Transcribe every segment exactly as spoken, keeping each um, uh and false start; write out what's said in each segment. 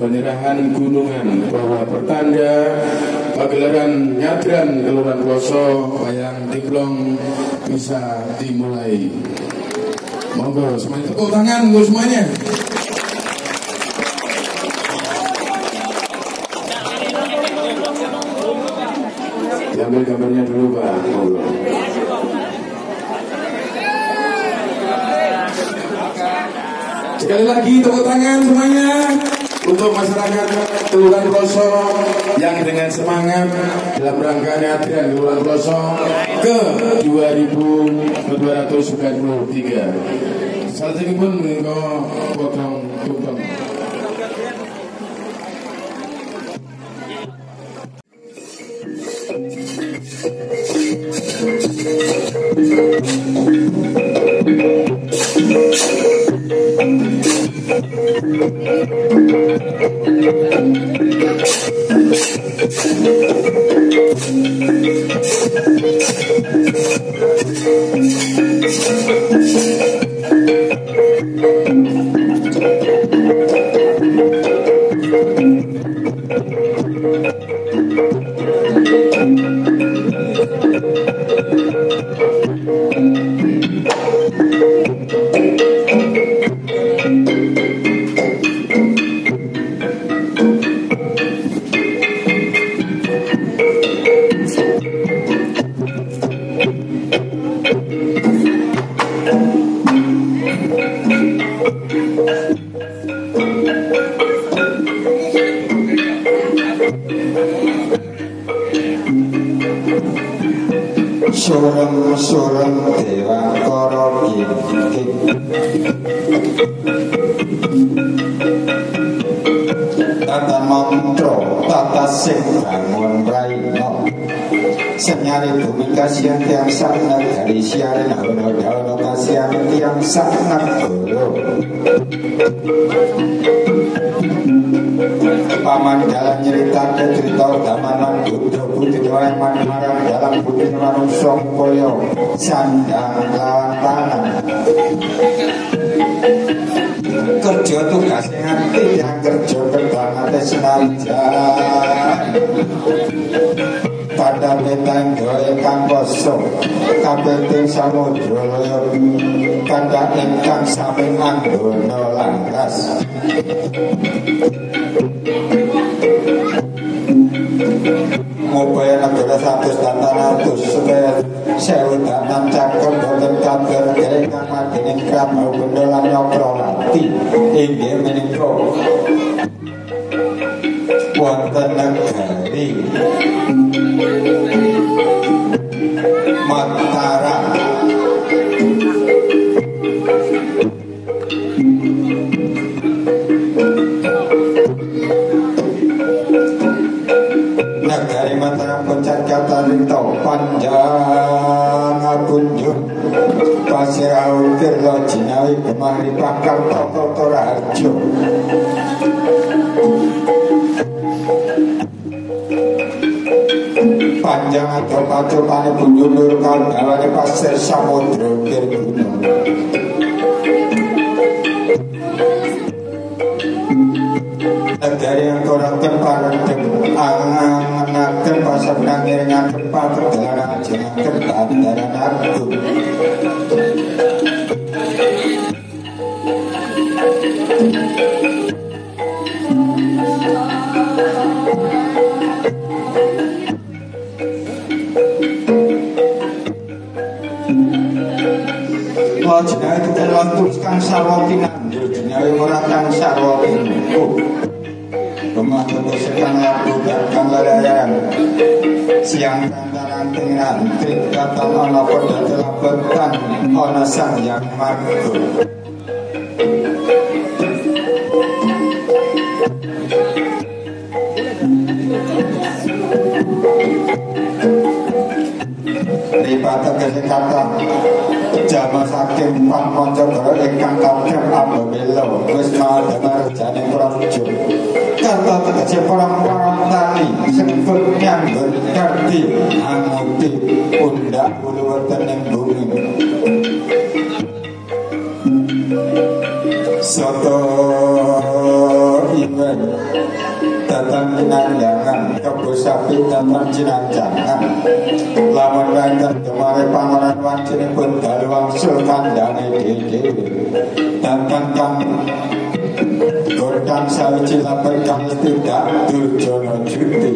penyerahan gunungan bahwa pertanda pagelaran nyadran Kelurahan Ploso Wayang Diplong bisa dimulai. Monggo semuanya tepuk tangan untuk semuanya. Diambil gambarnya dulu Pak. Monggo. Sekali lagi tepuk tangan semuanya untuk masyarakat Kelurahan Ploso yang dengan semangat dalam rangka nyadran Kelurahan Ploso ke dua ribu dua ratus sembilan puluh tiga. Saat ini pun mengenai potong tumpeng. Surem-surem Dewakara Gigit tata mantra tata sing bangun raina senyari bumi kasihan tiang sakna dari siaran hono daono kasihan tiang sakna golo paman dalam nyerita cerita damanan buddha putih doeman marang dalam putih marung songkoyo sandang lawan tanah kerja tugas nganti yang kerja kebangatnya senajan pada betang doe kang kosong kabeh samudra loyo kanda ingkang samping anggono langkas ngupaya negara satu datan atus supaya sewu datan cakep boten kabar dari kang madini kram mau bendolan nyokro lati inggih menika wonten negari Mataram negari Mataram Koncat kata rinto panjang kunjung pasir aukir lo jinawi kemari pakar toto torajo panjang atau pacotane bunjulur kau gawane pasir samudra kir gunung negari yang korang temparan angan-angan pasar nangirnya tempat perjalanan jengakan keadaran aku lo jenai itu terlantuk kang sarwati nandur jenai orang kang sarwati oh rumah tentu sekang laku dan kang ladayan siang kantaran tinggal trik kata ono koda telabetan ono sang yang margo ribata kesehatan jama saking pan monco goro ingkang kabrem ababelo wis madamar jane pramujo kata tegese perang-perang tali sebut nyanggur kardi amuti pundak bulu wonten ing bumi soto iwe goreng datang kinanjangan kebo sapi datang jinanjangan lawan rangkan kemari pangaran wancini pun daluang sulkandane dede datang kang godang sawiji lapai kang tidak durjono juti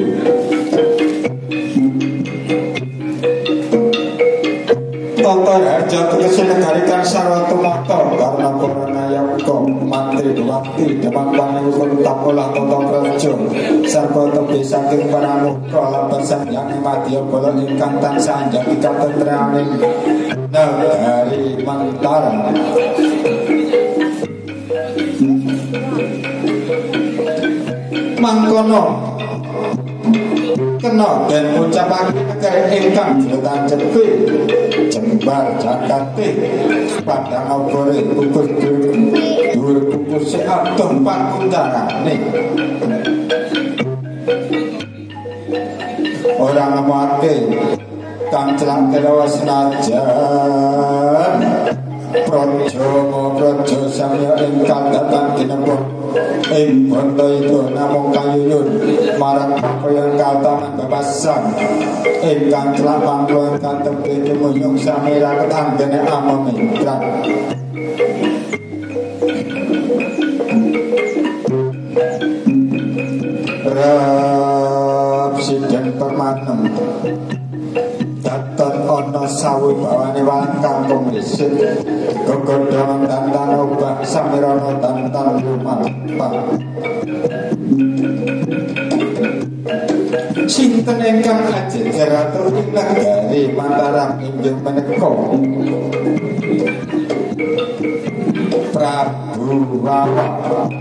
Toto harja tegesi negari kang sarwatu moto karena korona yako mantri duwakti demang paning ukun tapolah toto kerjo sarko tebi saking paramuka lapan sanjang madya bolo ingkang tansah anjang ikam tentraning negari Mantara mangkono kena dan ucapake negari ingkang jetan cepi jembar jakate padang obore kukus dhuwur kukus adoh pakundarane orang ngamake kang celak kelawa senajan projo mo projo samya ingkang datang tinembok ing bondo itu namung kayuyun marang pakoyan kautaman bebasan ingkang celak panglo ingkang tepi dimuyung samira ketanggene amamikran Rab Siden Permanem Daton ono sawi bawane wangkang komrisit kegodhongan dantan obah samirana dantan lumampah sinten ingkang ajejer atur ing negari Mataram inggih menika Prabu Wawa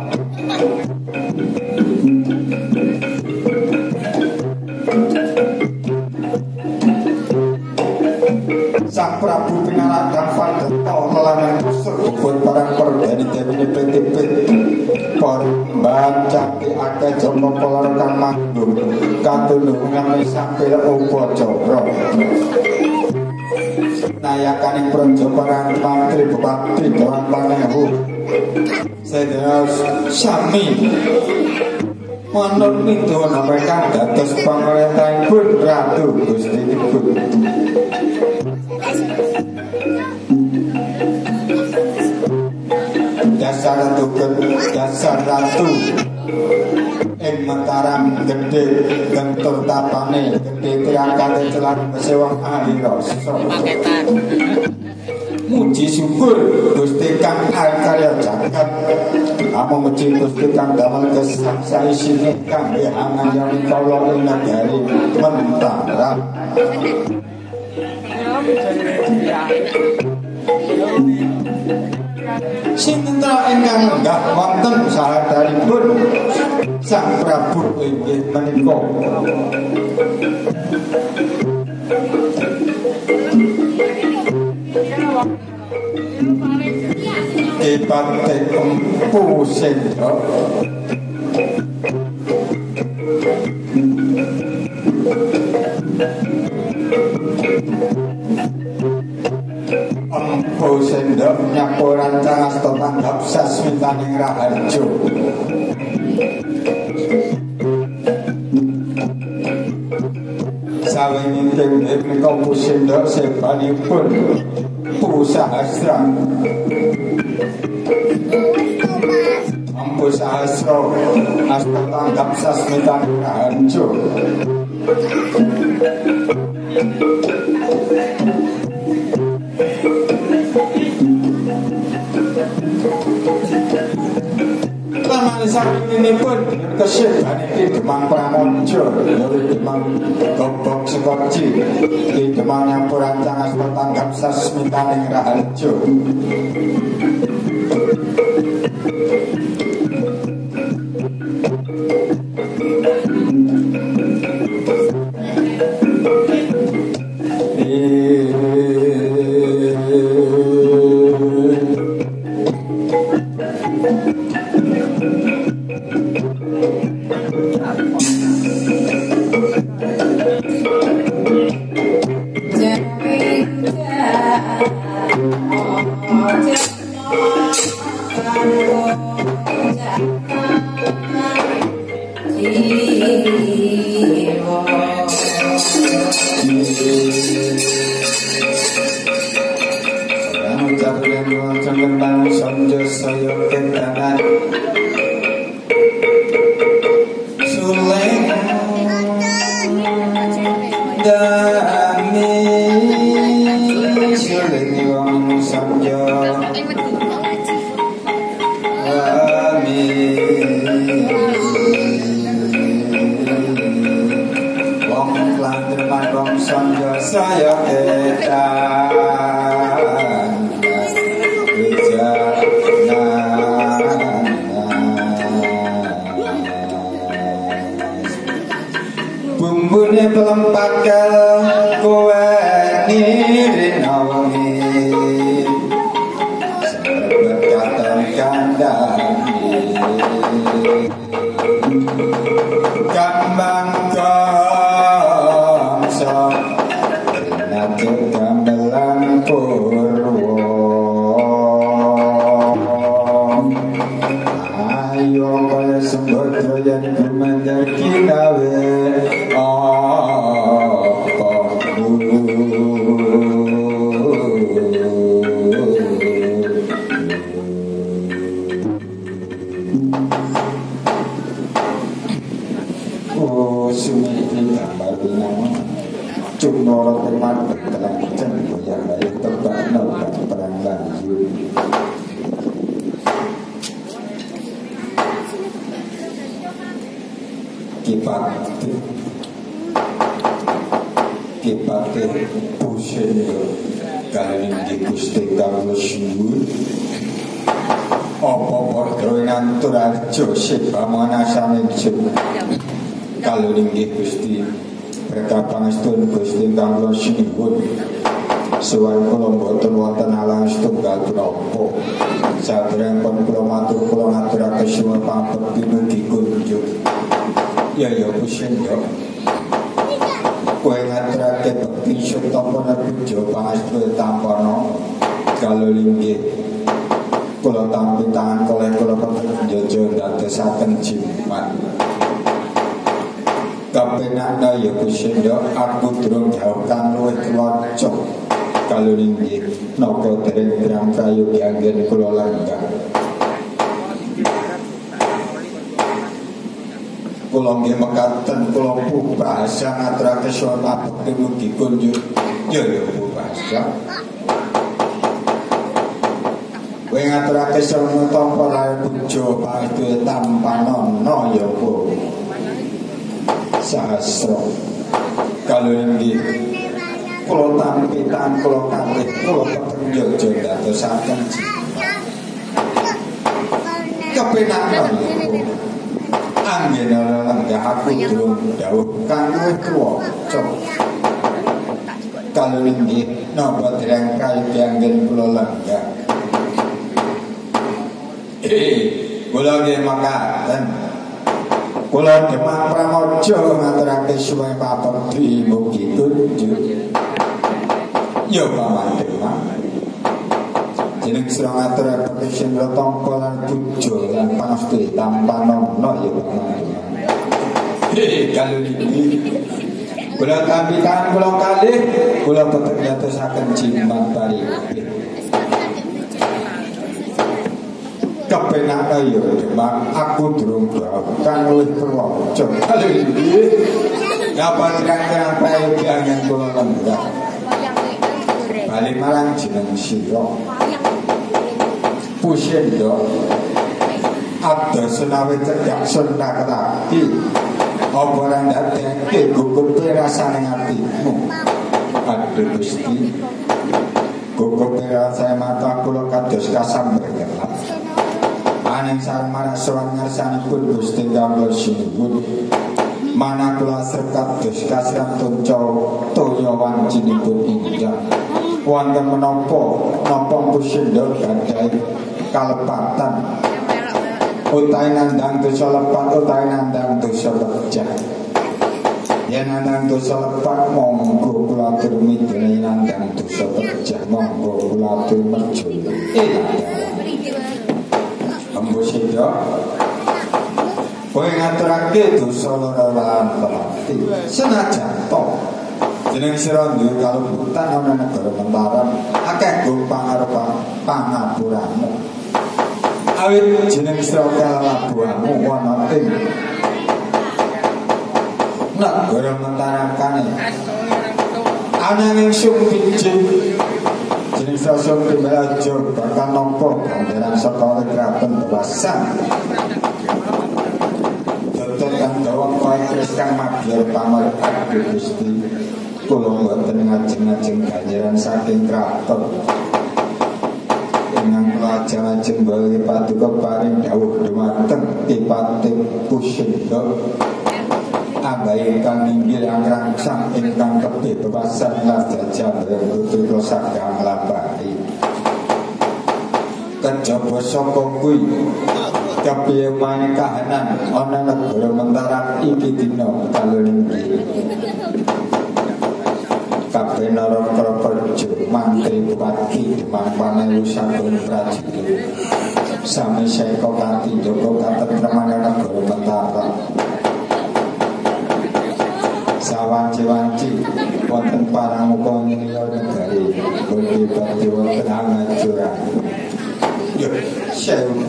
Sang Prabu Pinaragang Pandeta lelanan kusur ubun parang perdani demine petipit Porban cakti akeh jompo kolor kang manggung katulungan sampil upacara nayakaning praja parang mantri bupati Dewan Panehu sedaya sami manut midhana mereka dados pamarentahipun Ratu Gustinipun dasar ratu dasar ratu ing Mataram gedhe gentur tapane gedhe tirangkate celan sewang alirasa muji syukur Gusti kang karya jagat amung muji Gusti kang damel kesaisine kangge angayani kala ing negari Mataram sinten ingkang enggak wonten sahadaripun Sang Prabu inggih menika Dipate Empu Sendra Empu Sendra nyapu rancang asta tanggap sasmitaning raharja sawengi dene menika Empu Sendra sebanipun Pusahasra Empu Sahasra asta tanggap sasmitaning raharja Lamane sampinipun kesebanipun Demang Pramoja yaitu Demang Gobok Sekoci di Demang Nyampurancang asta tanggap sasmitaning raharja Utai nandang dosa lepat, utai nandang dosa pecah. Yen nandang dosa lepat, monggo kula atur midhani nandang dosa pecah, monggo kula atur merjo. Ambo sedok kowe ngaturake dosa lara lan pati senajan to jeneng sira duwe kalumputan ana negara Mentaram akeh go pangarepan pangapuramu awit jeneng sira kalabuamu ana ing negara Mentaram kane ananging sung pinjing jeneng sira sung belajo bakal nampa ganjaran saka kraton Dewasan dodot kang dawa kaya kang mabiar pamarep Gusti kula mboten ngajeng-ajeng ganjaran saking kraton ingkang lajeng-ajeng bali paduka paring dawuh dhumateng Tipatih Pusenda ambahe ingkang inggil angkrangsang ingkang kebebasan lan jajah bertutur sagang lampahi kejaba saka kuwi kepiye maneh kahanan ana negara Mentaram iki dina kalih kabeh nara praja mantri bupati mangpanewu saben prajurit sami seka kanthi jaga katentreman negara Mentaram sawanci-wanci wonten paramuka ngriya negari bodhi badhe wonten angajuran yo sewu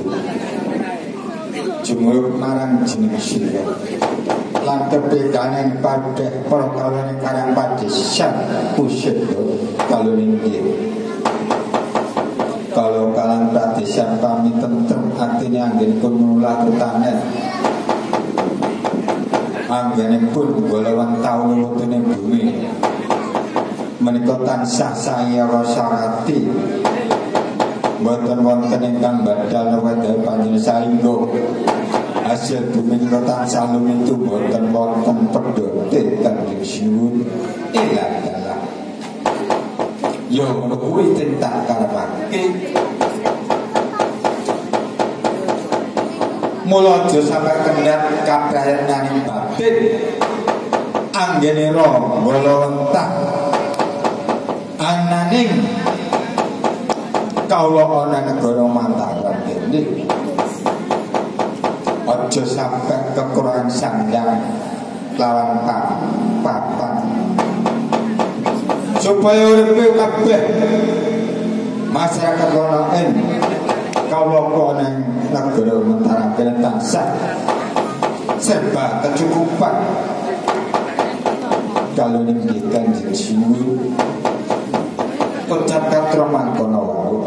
jumur marang jeneng sira lan kepekaning padheh perkawene karang padesan Pusenda kaluninggi kalau kalang padesan pami tentrem atine anggenipun mulah tetanen anggenipun golongan taun wutune bumi menika tansah saya rasarati mboten wonten ingkang badal wedal panjenengan saengga hasil bumi tansah lumitu mboten wonten pedote kanjeng sinuwun elah dalah yo ngono kuwi tentang karepake mula aja sampe kendhat kabrayaning batin anggenira golowentah ananing kawula ana negara Mataram kene aja sampe kekurangan sandang lawan papan supaya uripe kabeh masyarakat ana ing kawula ana negara Mataram kene tansah serba kecukupan kalau ninggi kanjeng sinuwun ucap katra mangkono wau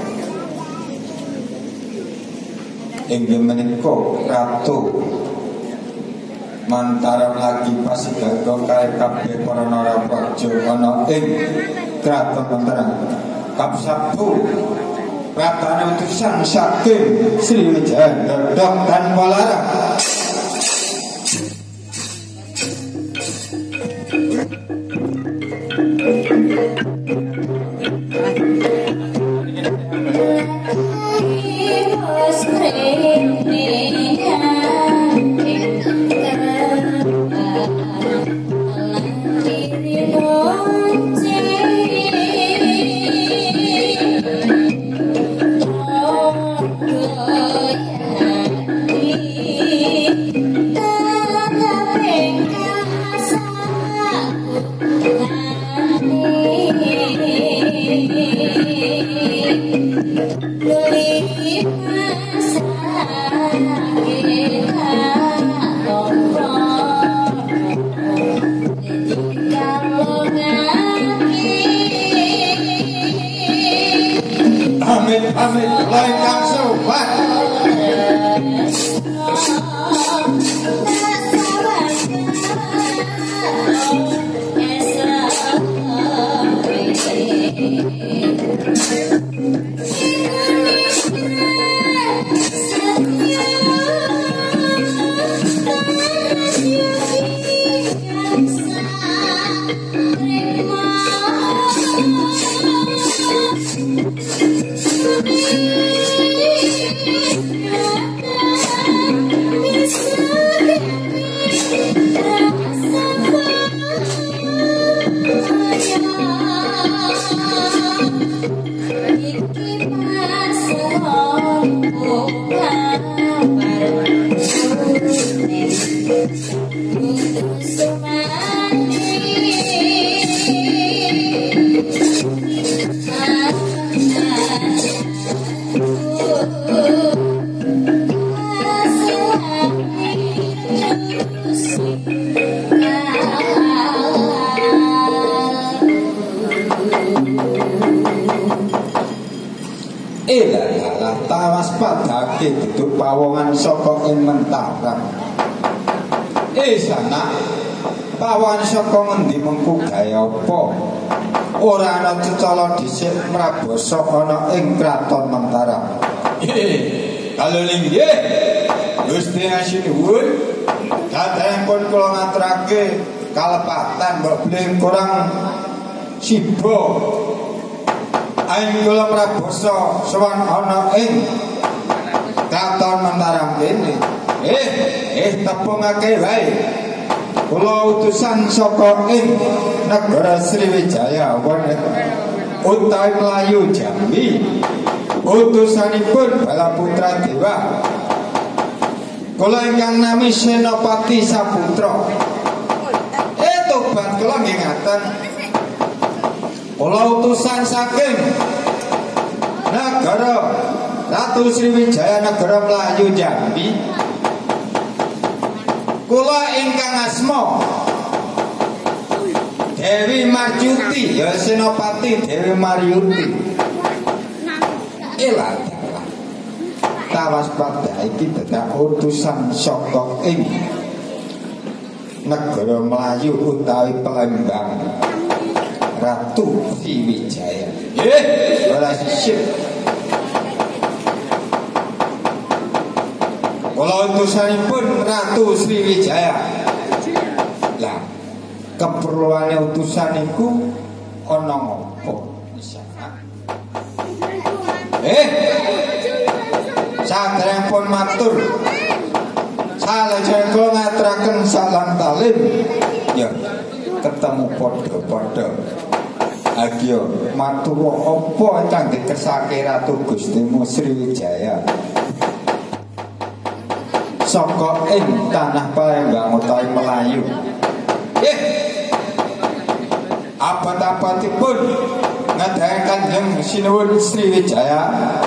inggih menika ratu Mataram lagi pasigaga kae kabeh para narapraja ana ing kraton Mataram kapsabtu pratane utusan saking Sriwijaya Dodok dan Balarang Oh, Ilalah tawas padake duduk pawongan saka ing Mentaram. Eh sana pawongan saka ngendi mengku gawe apa? Ora ana cecala dhisik mrabosa ana ing kraton Mentaram. Eh, kalau nggih Gusti Asinuwun datengipun kula ngaturake kalepatan mbok bleng kurang sibuk. Aing kula mrabosa sowan ana ing kraton Mentaram kene. Eh, eh tepungake wae. Kula utusan saka ing negara Sriwijaya utawi Melayu Jambi. Utusanipun Balaputra Dewa. Kula ingkang nami Senopati Saputra. Eh tobat kula nggih ngaten. Kula utusan saking negara Ratu Sriwijaya negara Melayu Jambi. Kula ingkang asma Dewi Marjuti, ya Senopati Dewi Marjuti. Elah tawas pada iki dadak utusan saka ing negara Melayu utawi Palembang Ratu Sriwijaya. Eh, ora sisip. Kula utusanipun Ratu Sriwijaya. Lah, keperluane utusan iku ana ngopo? Eh, saderengipun matur salajeng kula ngaturaken salam talim ya ketemu padha-padha agya matur apa ingkang dikersake Ratu Gustimu Sriwijaya saka ing tanah Palembang utawi Melayu. Eh, abad-abadipun ngadahaken Kanjeng Sinuwun Sriwijaya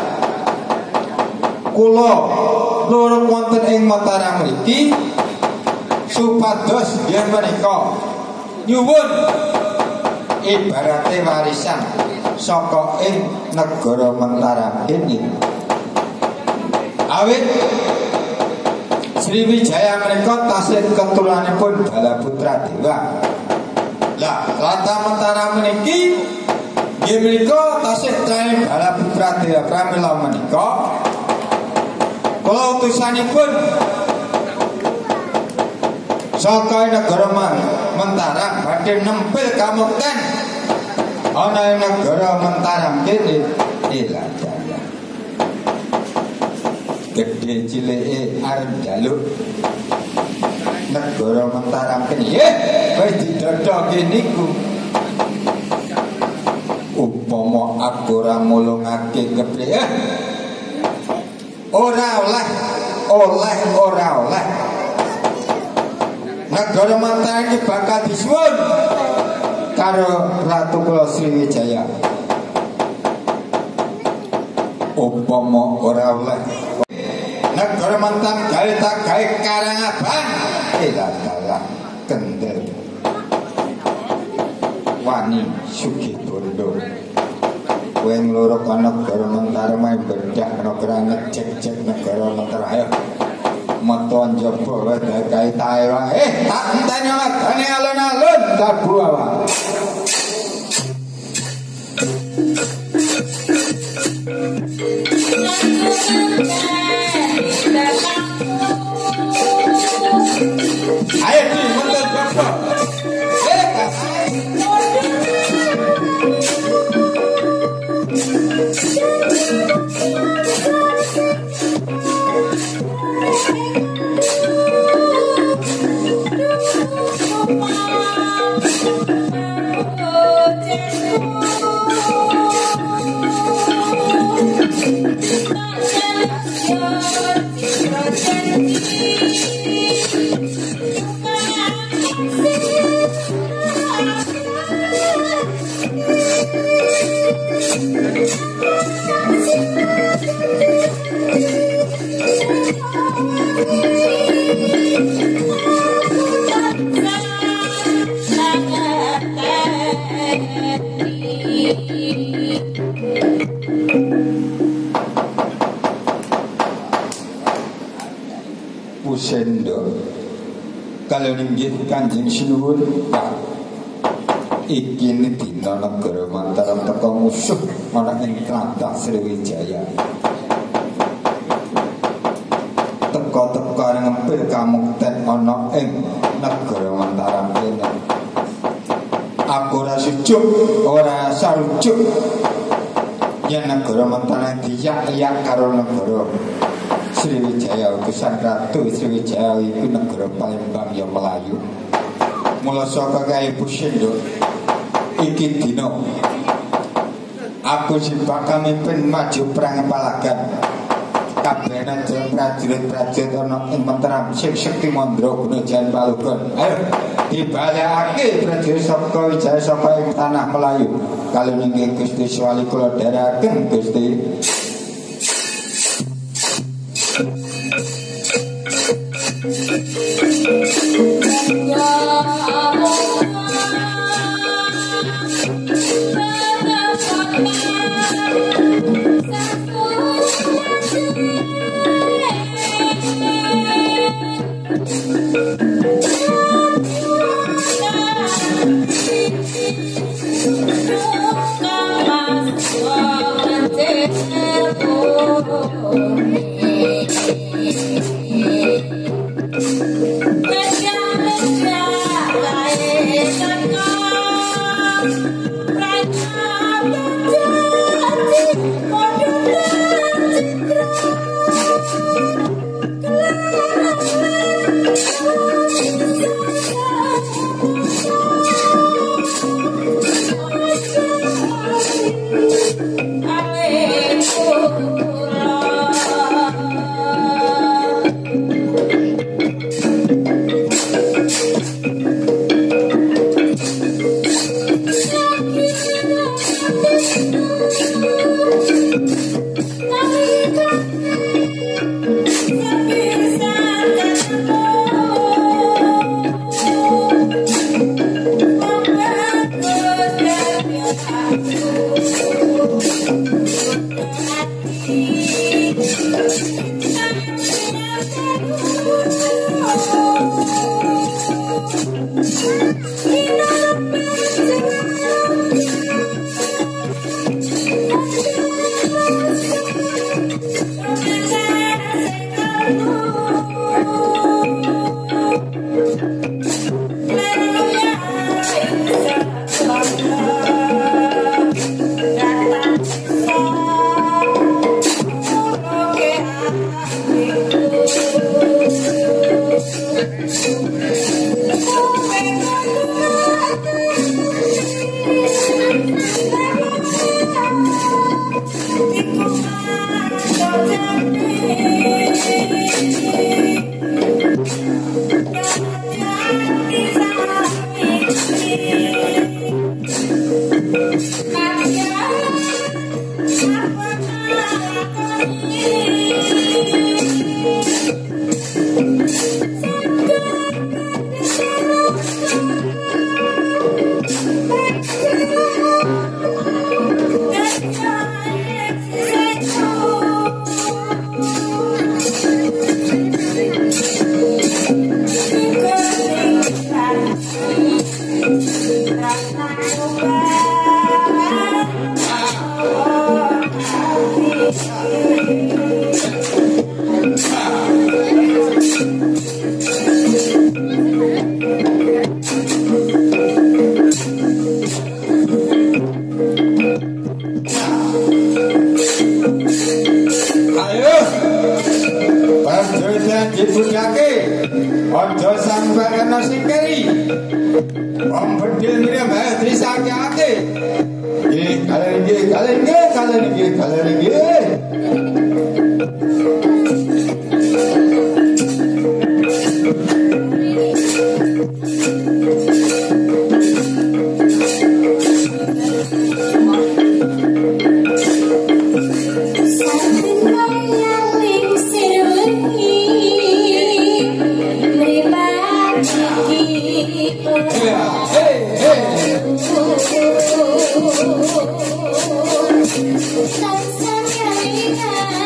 kula lurung wonten ing Mataram mriki supados yen menika nyuwun ibarate warisan saka ing negara Mataram ini. Awit Sriwijaya menika tasih ketulanipun Balaputra Dewa. Lah, Rata Mataram meniki nggih menika tasih trae Balaputra Dewa pramila menika kula utusanipun saka negara Mentaram badhe nempel kamukten ana ing negara Mentaram kene. Ilah jaya gede cileke arep njaluk negara Mentaram kene. Eh, wis didodoke niku. Upama aku ora mulungake kepriye ora oleh, oleh ora oleh. Negara Mataram iki bakal disuwun karo Ratu kula Sriwijaya. Upama ora oleh negara Mataram gawe tak gawe Karangabang. Elah dalah kendel wani sugih bondo. Kowe ngloro kana negara Mataram ae bedak negara ngecek-cek negara Mataram. Ayo metu njaba wae kae tae wae. Eh, tak enteni wadane alun-alun kabu awak. Ayo di metu njaba. Eh, kasih. Kalau ninggih Kanjeng Sinuwun, Pak. Iki dina negara Mataram teka musuh ana ing tlatah Sriwijaya. Teka-teka ngempil kamukten ana ing negara Mataram kene. Aku ora sujuk, ora sarujuk. Yen negara Mataram diyak-yak karo negara Sriwijaya, Gusan Ratu Sriwijaya iku negara Palembang ya Melayu. Mula saka kae Pusinduk iki dina aku sing bakal mimpin maju perang palagan kabehane prajurit-prajurit ana ing Mataram sing sekti mandra guna jan palugon. Ayo dibalekake prajurit saka Wijaya saka ing tanah Melayu. Kalau nggih Gusti Swali kula dherekaken Gusti.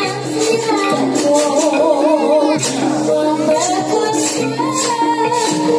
Oh,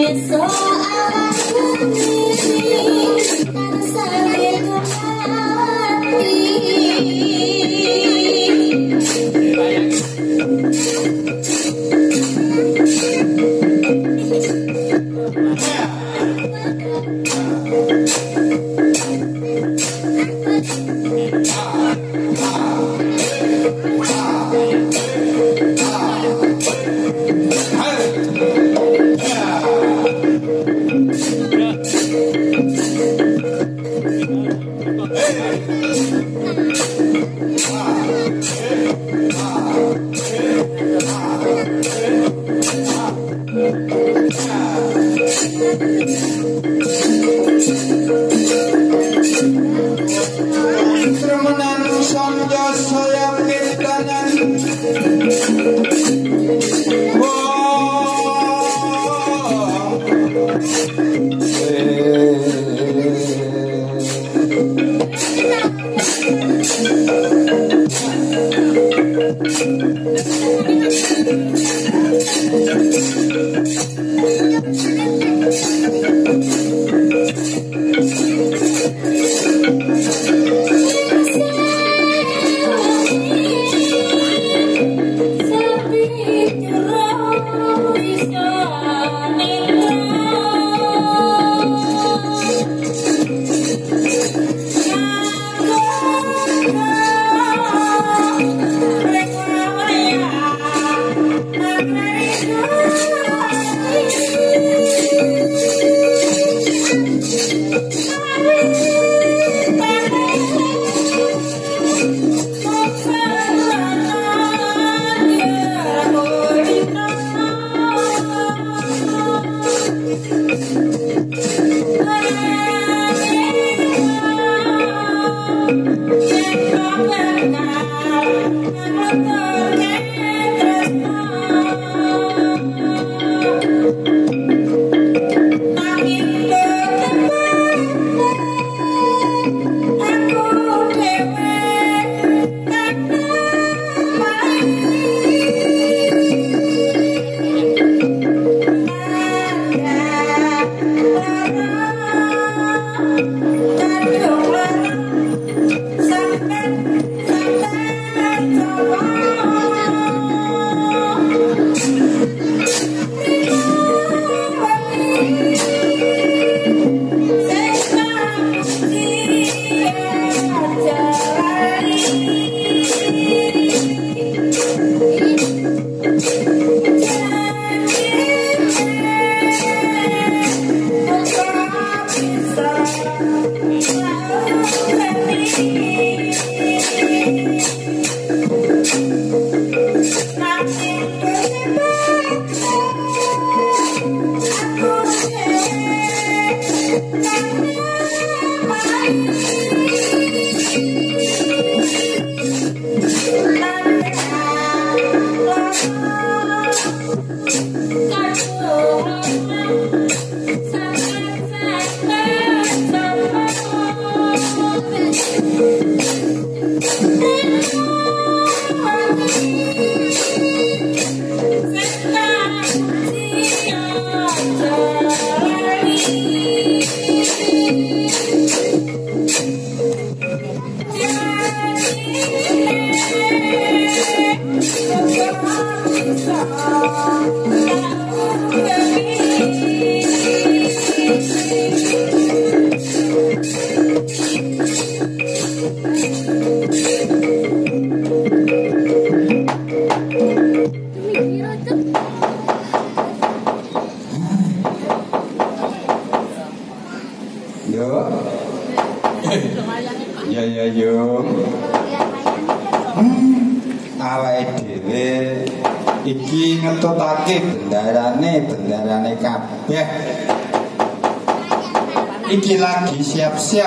Iki lagi siap-siap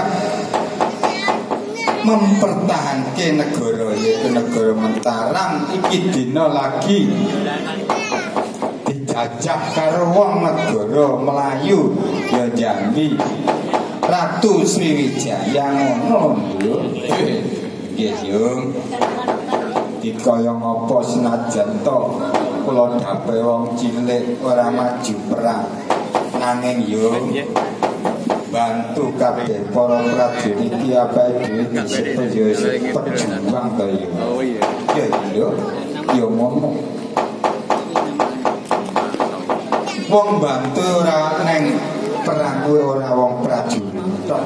mempertahankan negara, yaitu negara Mataram. Iki dina lagi dijajah karo wong negara Melayu, ya Jambi. Ratu Sriwijaya ngono lho. Nggih, Yung. Dikaya ngapa senajan to kula dapet wong cilik ora maju perang. nanging yo bantu kabeh para prajurit iki apa dhewe disebut yo pejuang to yo. Oh iya. Yo yo yo ngomong. Wong bantu ora neng perang kuwi ora wong prajurit tok.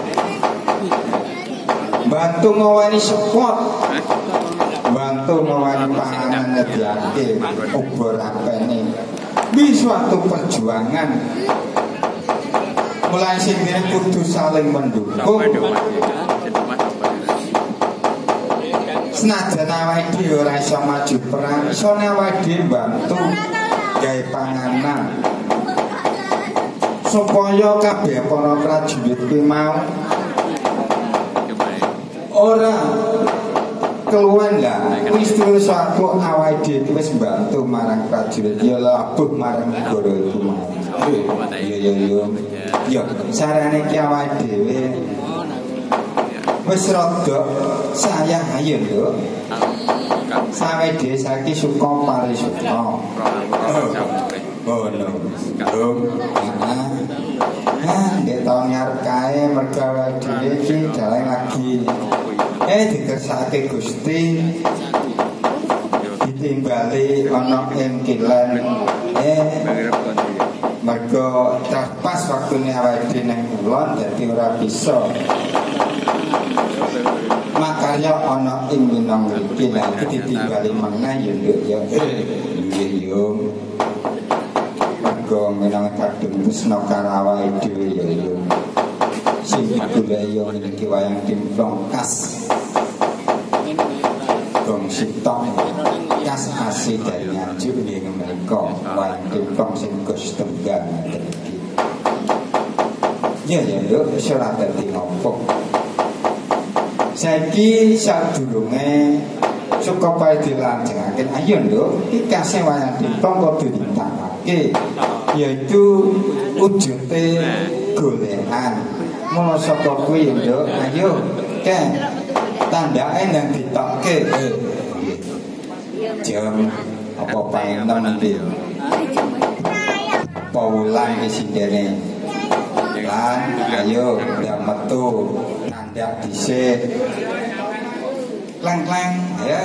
Bantu ngoweni support. Bantu ngoweni panganan nyediake obor apene. Wi suatu perjuangan. Mulai sing kudu saling mendukung. Senajan awake dhewe ora iso maju perang, iso awake dhewe bantu gawe panganan. Supaya kabeh para prajurit kuwi mau ora keluwen lah. Wis terus aku awake dhewe wis bantu marang prajurit ya labuh marang negara iku mau. Iya iya iya. Ya, sarane ki awake dhewe wis rada sayang ayo lho. Sawe dhewe saiki suka parisuka. Oh no. Dong. Nah, nek tau nyarep kae mergo dhewe iki dalem lagi. Eh dikersake Gusti. Ditimbali ana ing kilen. Eh mergo pas waktune awake dhewe nang kulon dadi ora bisa. Makarya ana ing minang mriki lan ditimbali meneh ya nduk ya. Nggih yo. Mergo minang kadung tresna karo awake dhewe ya yo. Sing golek yo iki wayang timplong kas. Gong sitok kas asli dari Nganjuk nggih menika wayang timplong sing Gus Tenggang iki. Ya ya yo ora dadi ngopo. Saiki sadurunge suka pae dilanjengaken ayo nduk iki kase wayang timplong kudu ditangake yaitu wujute golekan. Mula saka kuwi nduk ayo ke tandake nang ditokke. Jam apa paentem iki? Paulan isindene. Lan ayo ndak metu nandak dhisik. Kleng-kleng ya.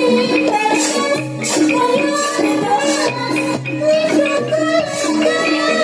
Thank you.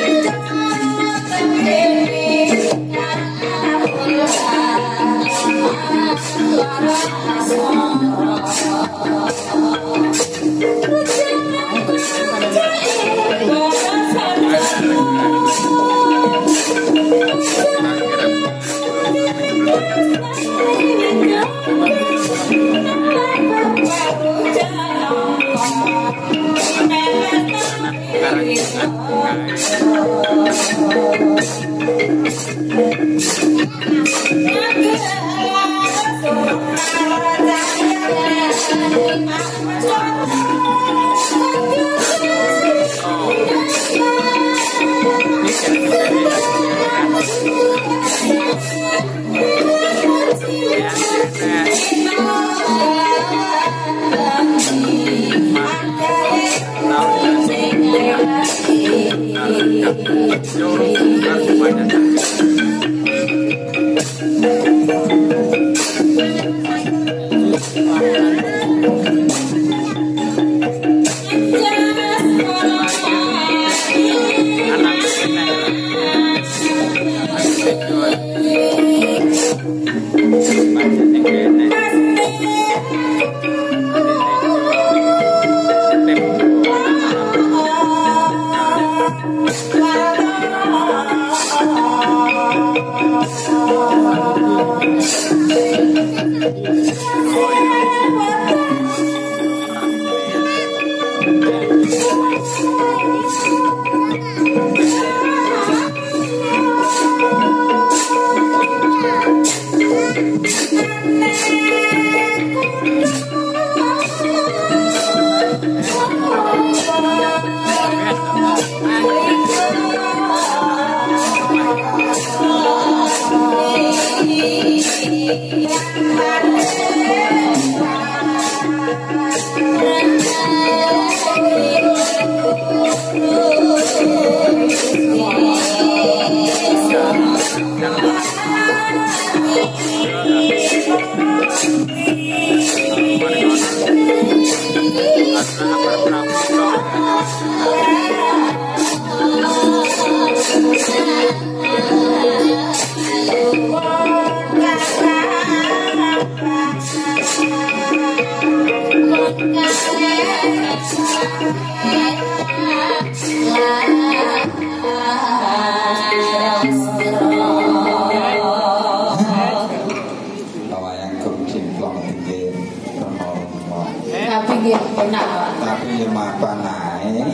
Tapi apa naik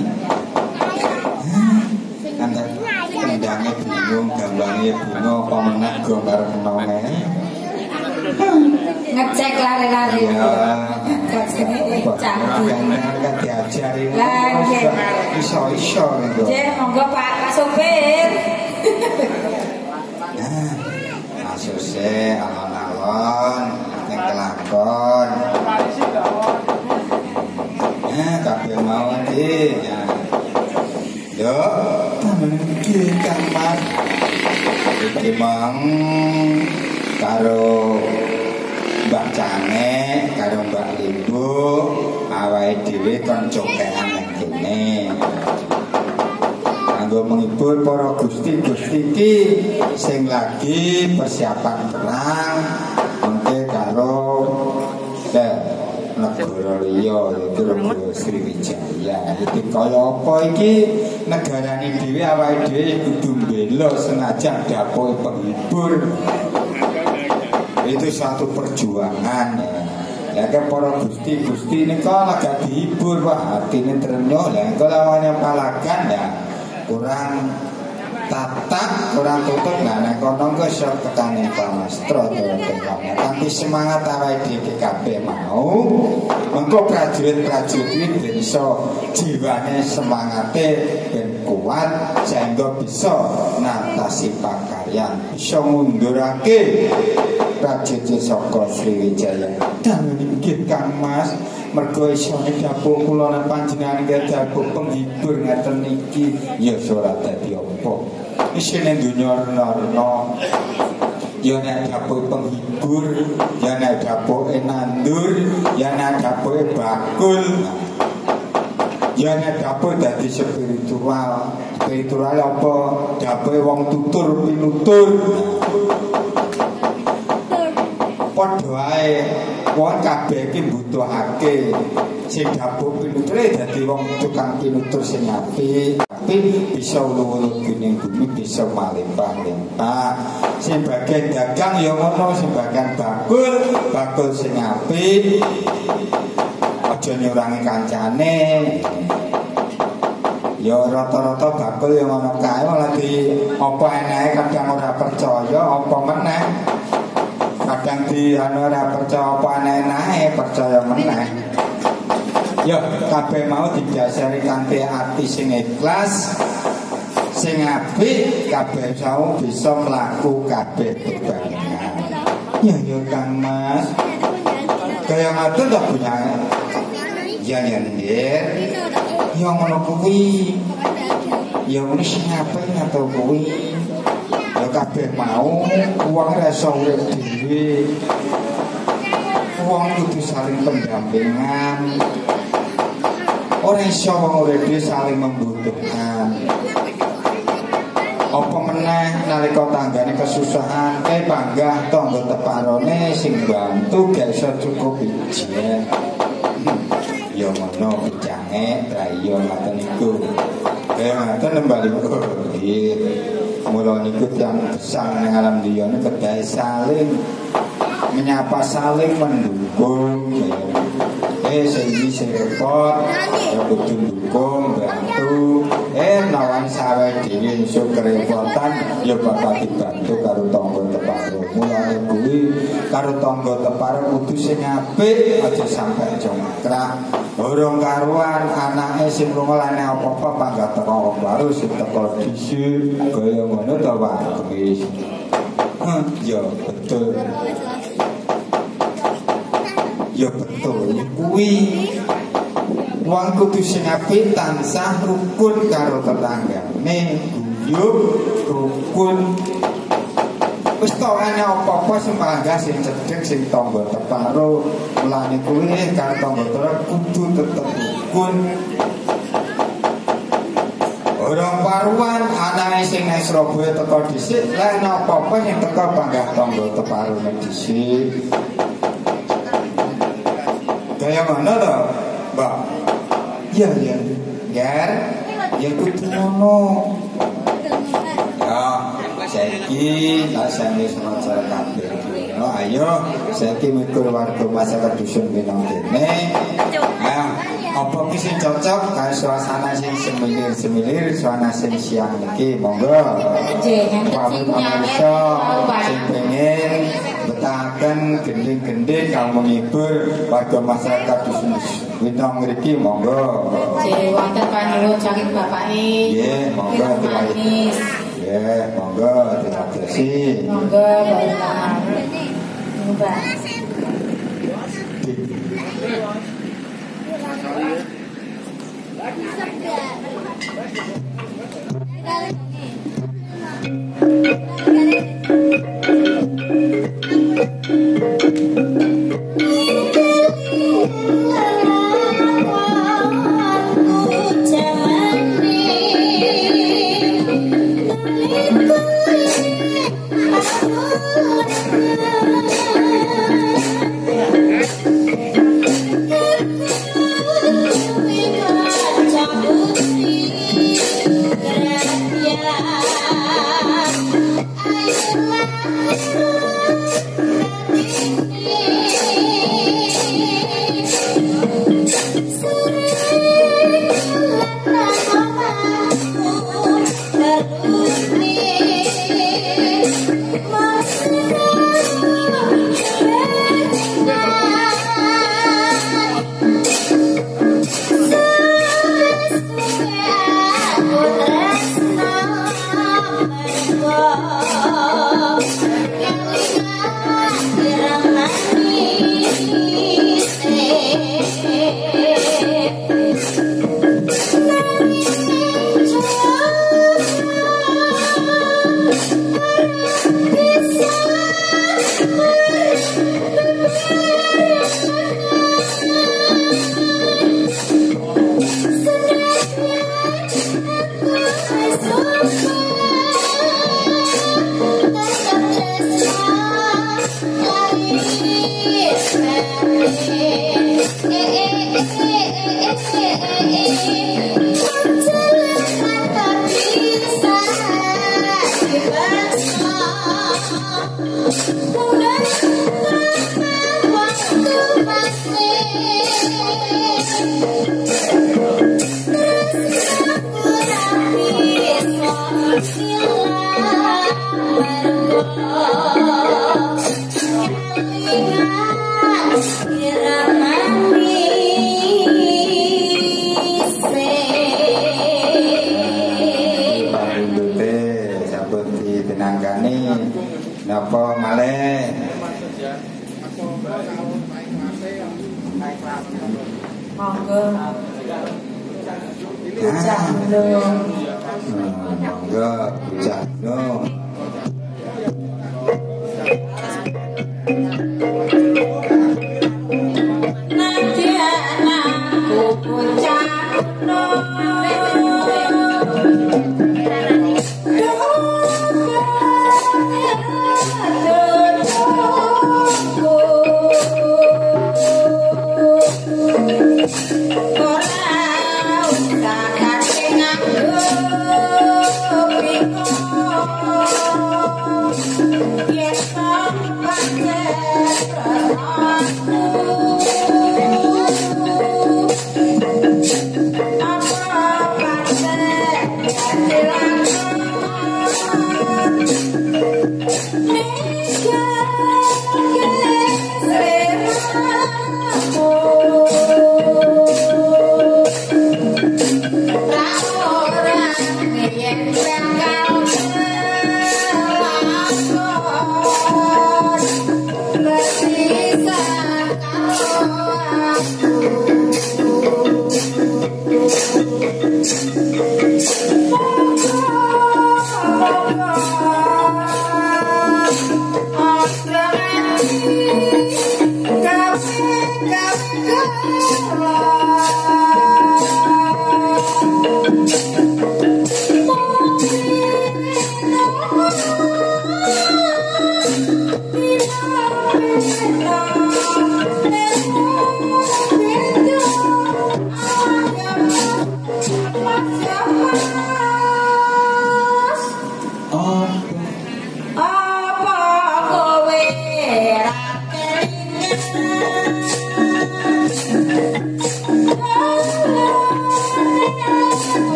Anda kendangnya bingung, gambarnya bingung, apa menak gambar menongnya ngecek lari-lari kok sini canggih kan diajari lagi iso-iso gitu jadi monggo Pak Pak Sopir nah asuse alon-alon yang kelakon nah kabeh mau iki yo tamen iki Kang Mas iki mang karo Mbak Cane karo Mbak Ibu awake dhewe kon cokekan nang kene kanggo menghibur para gusti-gusti iki sing lagi persiapan perang mengke karo eh negara liya yaitu negara Sriwijaya. Iki kaya apa iki negarane dhewe awake dhewe kudu mbela senajan dapoe penghibur. Itu satu perjuangan ya. Ya para gusti-gusti nika lagi dihibur wah atine trenyok lah engko lawane palagan ya kurang tatak kurang tutup lah nek kono engko iso tekane pamastra terus tapi semangat awake dhewe kabeh mau engko prajurit-prajurit iki ben iso jiwane semangate ben kuat sehingga bisa natasi pakaryan bisa ngundurake prajurit saka Sriwijaya. Dan nggih Kang Mas, mergo isone dapur kula lan panjenengan nggih dapur penghibur ngaten niki ya ora dadi apa. Isine donya rena-rena. Ya nek dapur penghibur, ya nek dapur nandur, ya nek dapur bakul. Ya nek dapur dadi spiritual. Spiritual apa? Dapur wong tutur pinutur. Padha ae wong kabeh iki mbutuhake sing dapur pinuture dadi wong tukang pinutur sing apik, tapi bisa ulu-ulu gunung bumi bisa malimpah-limpah. Sing bagian dagang ya ngono, sing bagian bakul, bakul sing apik. Aja nyurangi kancane. Ya rata-rata bakul ya ngono kae malah di apa enake kadang ora percaya apa meneh. Kadang di anu ora percaya apa aneh-aneh percaya meneh. Ya kabeh mau didasari kanthi ati sing ikhlas, sing apik, kabeh mau bisa mlaku kabeh bebarengan. Ya ya Kang Mas. Kaya ngatur tak punya. Ya ya ndir. Ya ngono kuwi. Ya wis sing apik atau kuwi. Ya kabeh mau wong rasa urip dhewe. Wong kudu saling pendampingan. Ora iso wong urip dhewe saling membutuhkan. Apa meneh nalika tanggane kesusahan, kae panggah tangga teparone sing bantu gak iso cukup ijen. Ya ngono bijange, ra iya ngoten niku. Kaya ngoten nembali nggih. Mula niku tiyang gesang ning alam liya niku kedahe saling menyapa, saling mendukung. Eh sing sing repot ya kudu dukung, bantu. Eh lawan sawe dhewe iso kerepotan ya bakal dibantu karo tangga teparo. Mulane kuwi karo tangga teparo kudu sing apik, aja sampe jongkrak. Urung karuan anake sing lungelane apa-apa panggah teko baru sing teko dhisik kaya ngono ta Pak wis. Ya betul. Ya betul kuwi wong kudu sing apik tansah rukun karo tetanggane, guyub rukun. Wis to ana apa-apa sing panggah sing cedhek sing tangga teparo. Mulane kuwi karo tangga teparo kudu tetep rukun. Orang paruan anake sing nang Surabaya teko dhisik, lan apa-apa sing teko panggah tangga teparo dhisik. Kaya mana dah, Mbak? Ya, ya, ya, ya kudu ngono. Ya, saiki tak sami masyarakat dene. Ayo, saiki mikir warga masyarakat dusun Pinang kene. Ayo, apa ki sing cocok karo suasana sing semilir-semilir, suasana sing siang iki, monggo. Nggih, Pamit pamirsa sing pengen betahaken gending-gending kang menghibur warga masyarakat dusun Pinang mriki, monggo. Nggih, wonten paniruh saking bapake. Nggih, monggo Manis. Nggih, monggo terima kasih. Monggo Bapak. Mbak. Irama Napa malih? Monggo. Jantung. Monggo jantung. Nanti anakku jantung.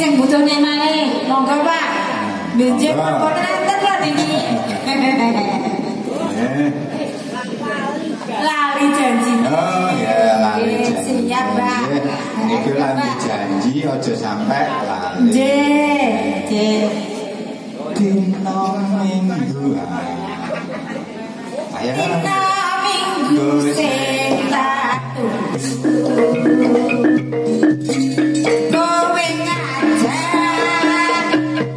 sing butuhne malih. Monggo Pak. Benjing mboten enten lho niki. Lali janji. Oh ya, lali janji. Siap, Mbak. Niki lali janji aja sampai lali. Nggih, nggih. Dino minggu. Ayo. Dino minggu sing tak kowe ngajak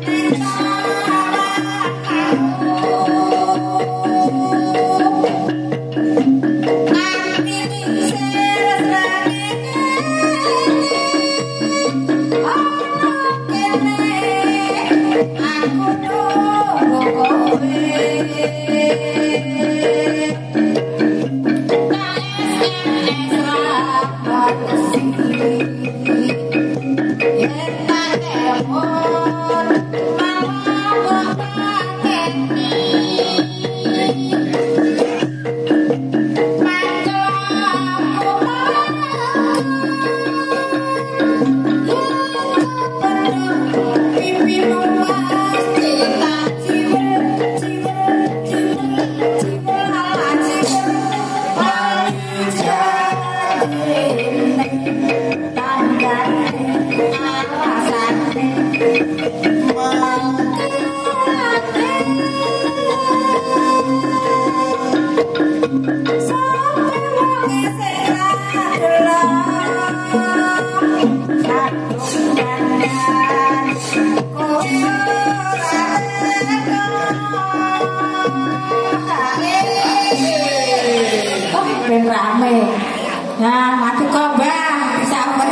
rame. Nah, mati kok Mbah, sabar.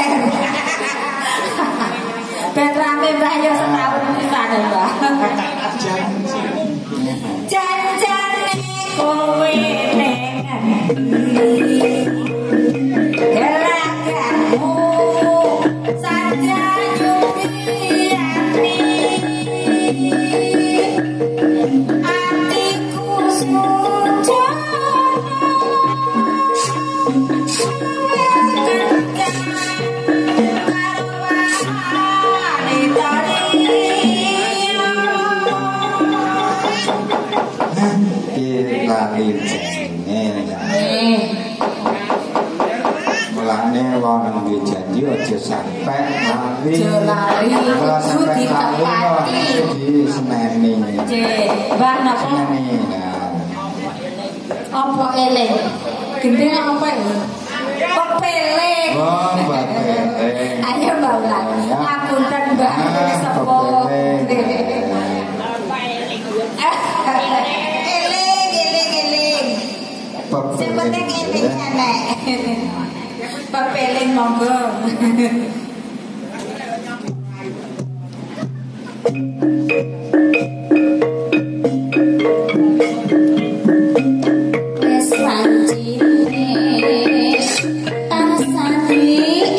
Ben rame Mbah yo setahun pisan Mbah. Janjane kowe ning gerakanmu saja nyuwiyani atiku sudah lali jane mulane wong nang janji aja sampai lali aja lali kudu ditepati di semeni nggih Mbah napa apa eling gendeng apa iki pepeling oh pepeling ayo Mbak Ulan ngapunten Mbak sepo sing penting eling enek pepeling monggo wis wancine tansani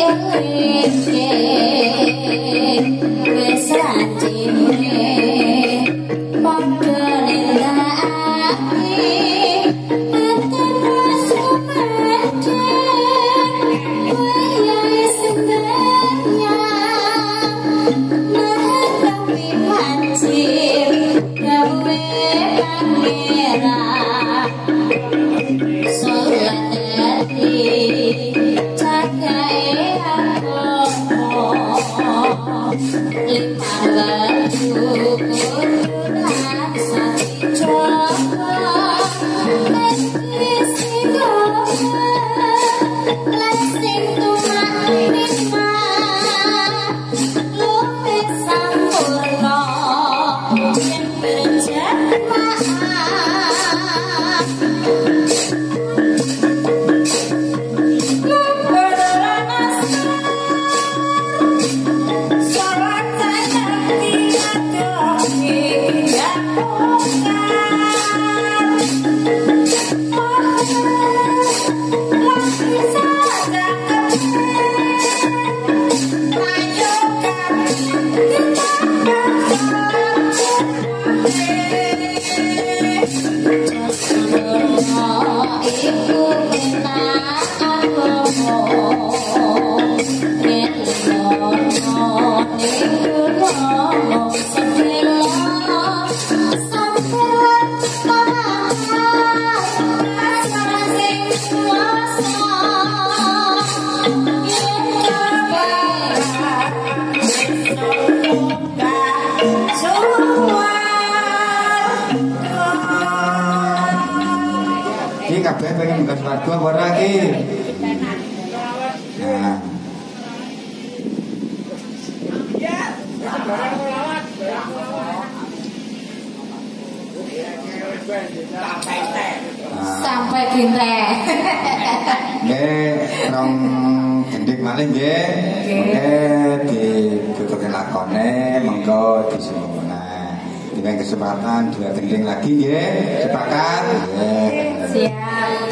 eling wis wancine padha nindakake Iku Mas Warga ora iki. Nah. Sampai kinte. Nggih, rong gendhing malih nggih. Nggih, ditutuke lakone, mengko disempurna. Dengan kesempatan dua gendhing lagi nggih. Sepakat? Nggih. Siap.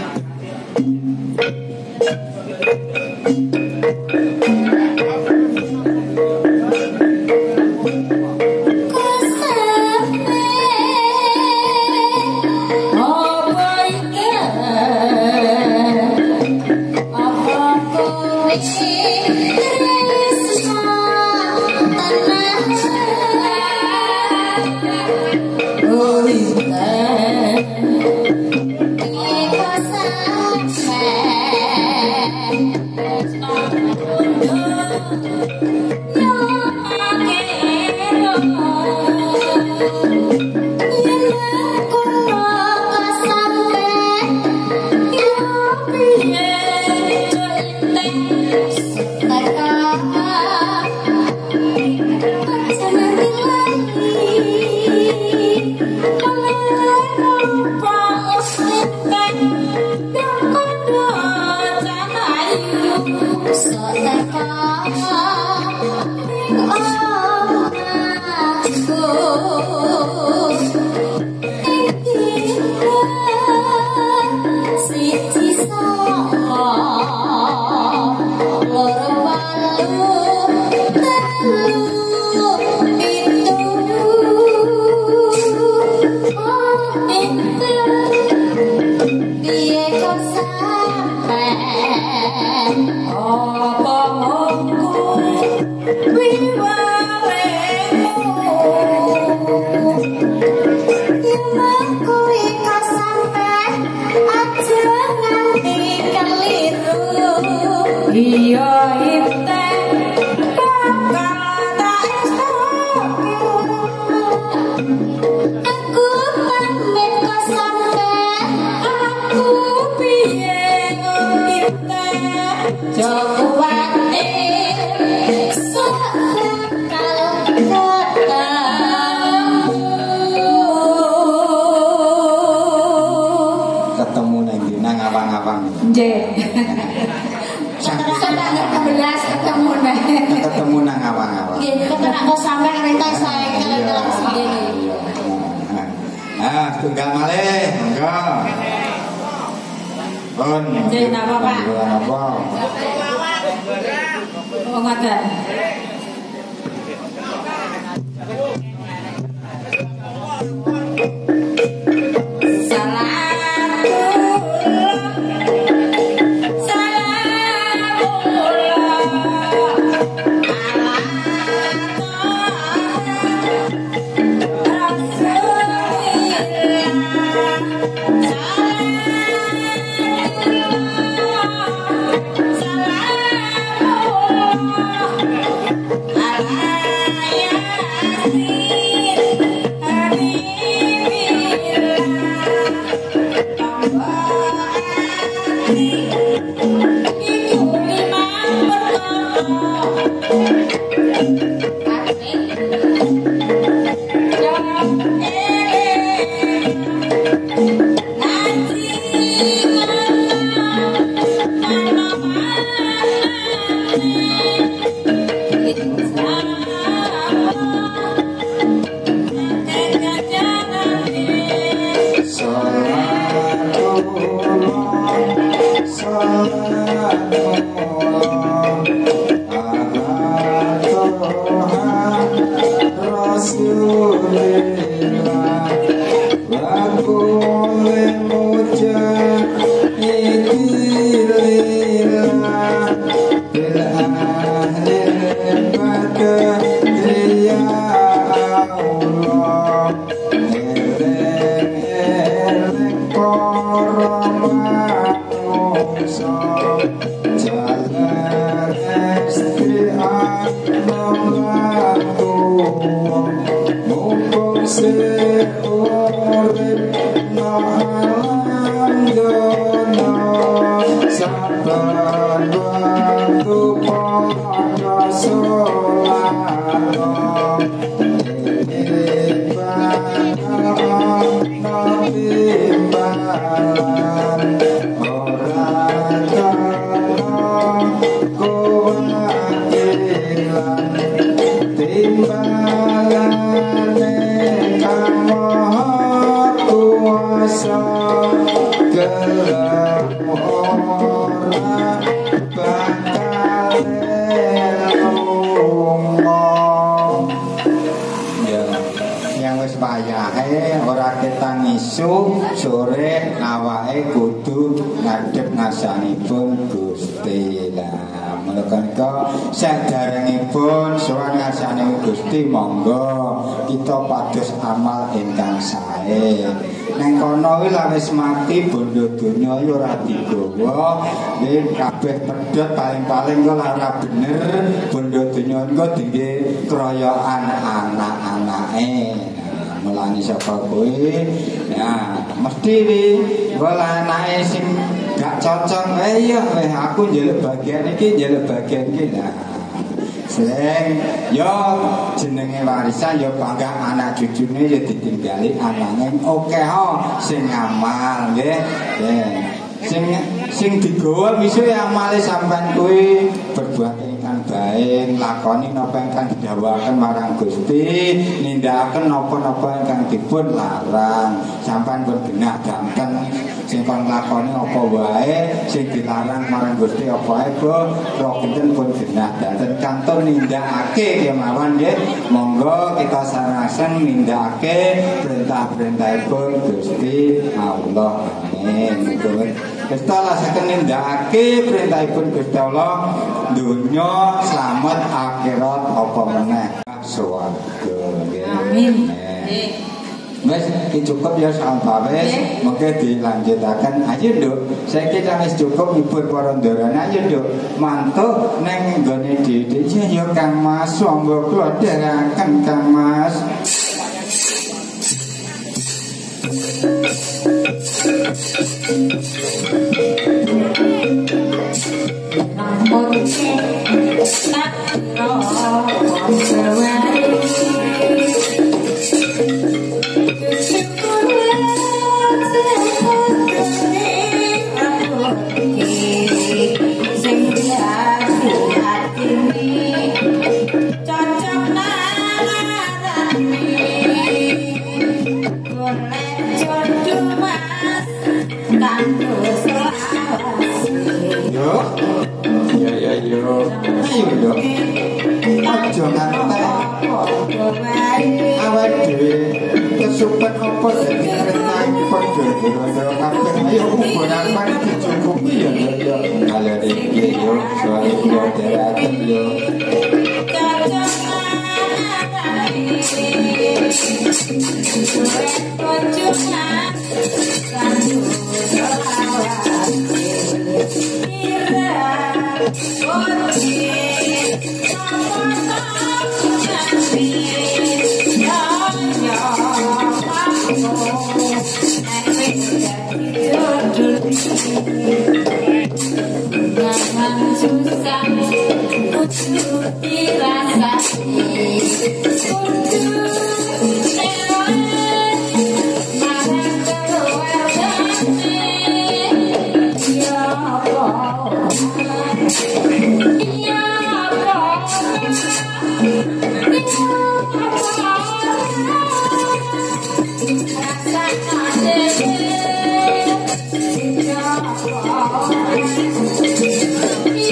Ketemu nang awang-awang. Nggih, ketemu sampean rentas sae kalian segini. Nah, tunggal malih, monggo. Pun. Nggih, napa, Pak? Napa? Oh, ngoten. Se ore na wayahe ora ketang isu sore awake kudu ngadep ngasanipun Gusti. Lah menika saderengipun sowan ngasanipun Gusti monggo kita pados amal ingkang sae. Neng kono kuwi lak wis mati bondo donya ya ora digawa, nggih kabeh pedhot paling-paling kok ora bener bondo donya engko dingge kroyokan anak-anake. Mulane saka kuwi ya mesti wi wala anake sing gak cocok eh iya weh aku njaluk bagian iki njaluk bagian iki. Nah sing yo jenenge warisan yo bangga anak cucune yo ditinggali anane oke ho sing amal nggih. Sing sing digawa miso amale sampean kuwi berbuat ingkang baik, lakoni napa ingkang didhawuhaken marang Gusti, nindakaken napa-napa ingkang dipun larang. Sampean pun genah danten sing kon lakoni apa wae, sing dilarang marang Gusti apa wae, kula kinten pun genah danten kantun nindakake kemawon nggih. Monggo kita sarasen nindakake perintah-perintahipun Gusti Allah. Amin. Kita lasaken nindakake perintahipun Gusti Allah dunya slamet akhirat apa meneh swarga. Amin. Wes cukup ya sampawis, mengke dilanjutaken. Ayo Nduk, saiki wis cukup ngibur para ndorane. Ayo Nduk, mantuk ning nggone dhewe ya Kang Mas, monggo kula dherekaken Kang Mas. Aja ngantek awak dhewe kesupen apa dadi perintahipun dhewe kabeh ayo hubungan mari dicukupi ya ya kali iki yo soal yo deraten yo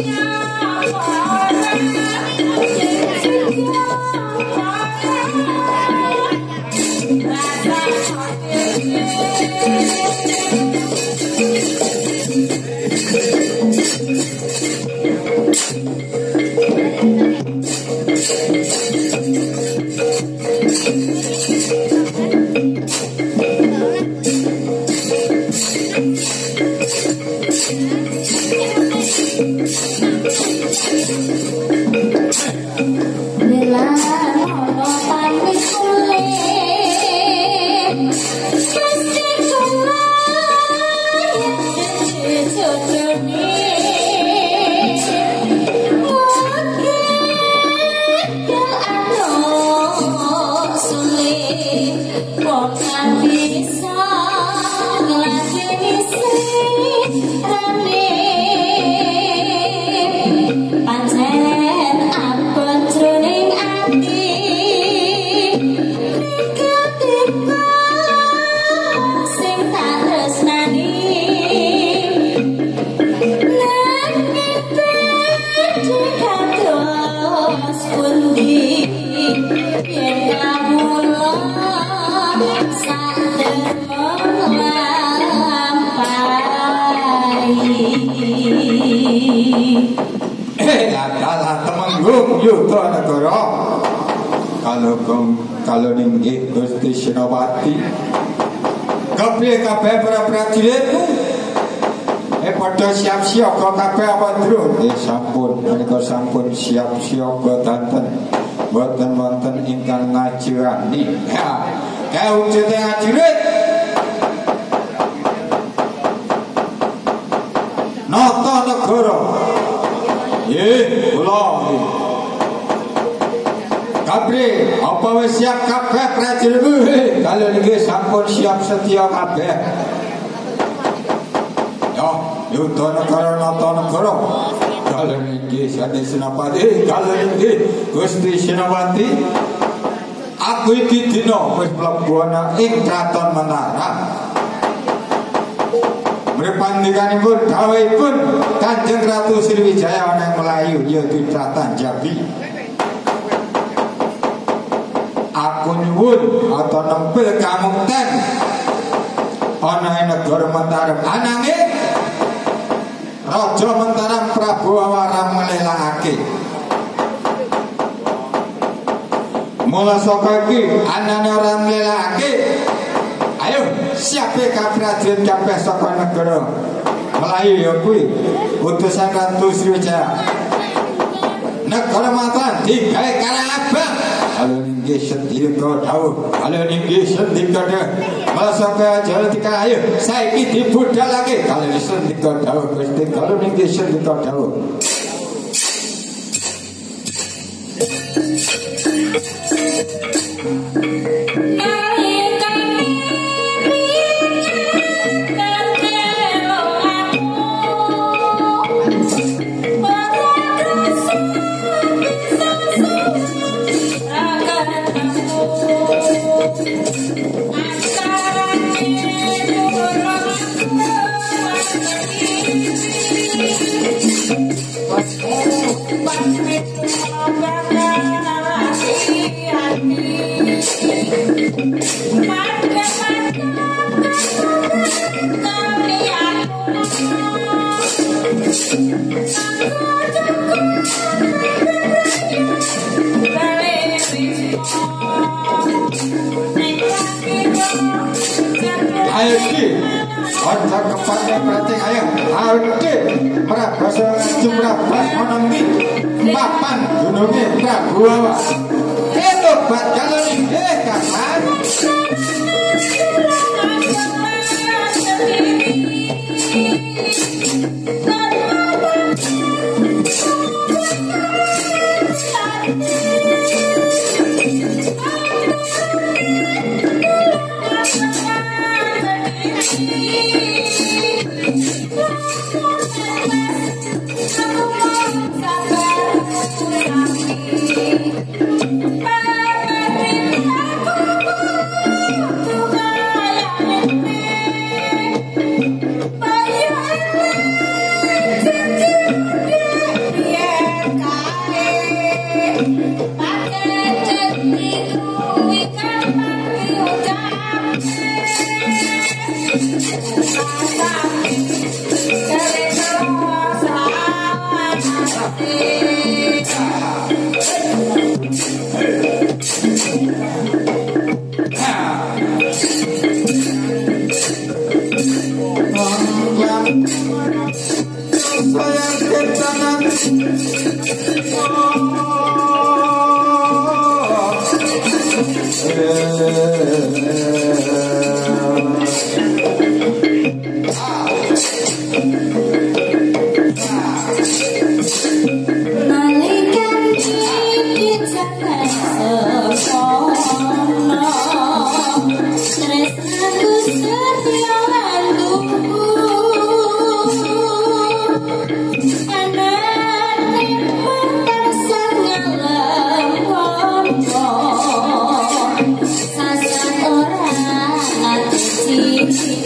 Yeah. Kalau ninggih Gusti Senopati kepiye kabeh para prajuritmu eh padha siap siaga kabeh apa Ndro? Eh sampun menika sampun siap siaga danten boten wonten ingkang ngajurani ya kawujud ngajurit nata negara nggih kula kabeh apa wis siap kabeh prajuritmu? Kalau niki sampun siap setia kabeh. Yo, yuda negara nata negara. Kalau niki Sadi Senopati, kalau niki Gusti Senopati. Aku iki dina wis mlebu ana ing Kraton Mataram. Mripandikanipun dawuhipun Kanjeng Ratu Sriwijaya ana Melayu ya di Kraton Jambi. Aku nyuwun atau nempel kamukten ana ing negara Mataram ananging Raja Mataram Prabu Awaram nglelakake mula saka iki anane ora nglelakake ayo siape kaprajurit kabeh saka negara Melayu ya kuwi utusan Ratu Sriwijaya negara Mataram digawe karang abang. Kalau ninggih sendika dawuh, kalau ninggih sendika dawuh, masaka jalatika ayo saiki dibudhalake. Kalau sendika dawuh Gusti, kalau ninggih sendika dawuh. Ayo ki, ojo kepake prating ayo, ayo ki, merabasa jumrabas menangi, papan gunungi Prabu Awaram. Itu bat kalau ini kapan? Sasat orang ngati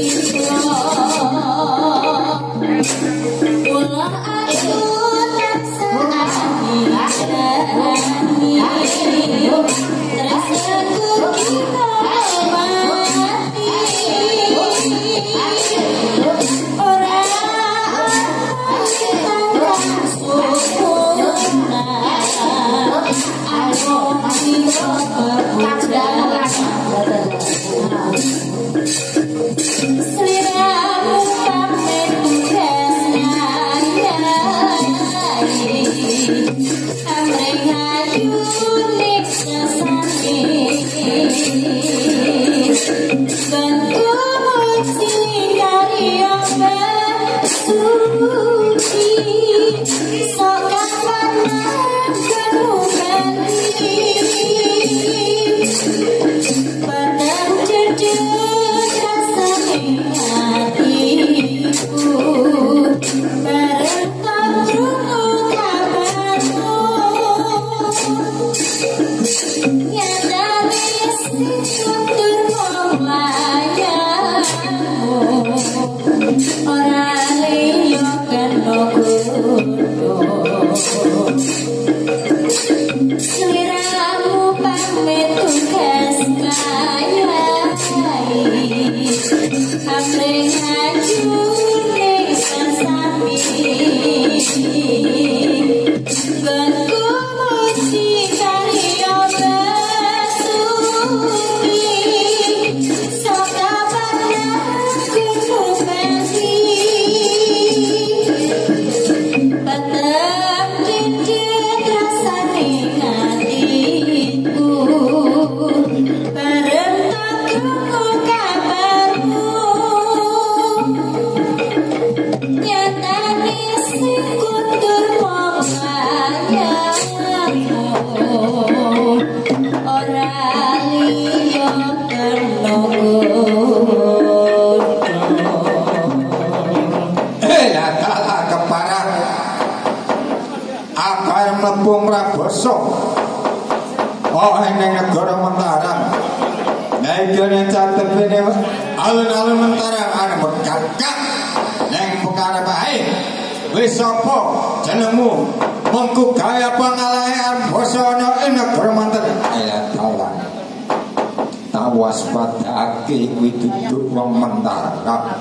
Praboso. Oh ning negara Mataram. Nah iki nek catepene alun-alun Mataram ana bekakak ning perkara bae. Wis sapa jenengmu? Mengko gaya pangalahan basa ana ing negara Mataram. Ya Allah. Tawas padake kuwi duduk wong Mataram.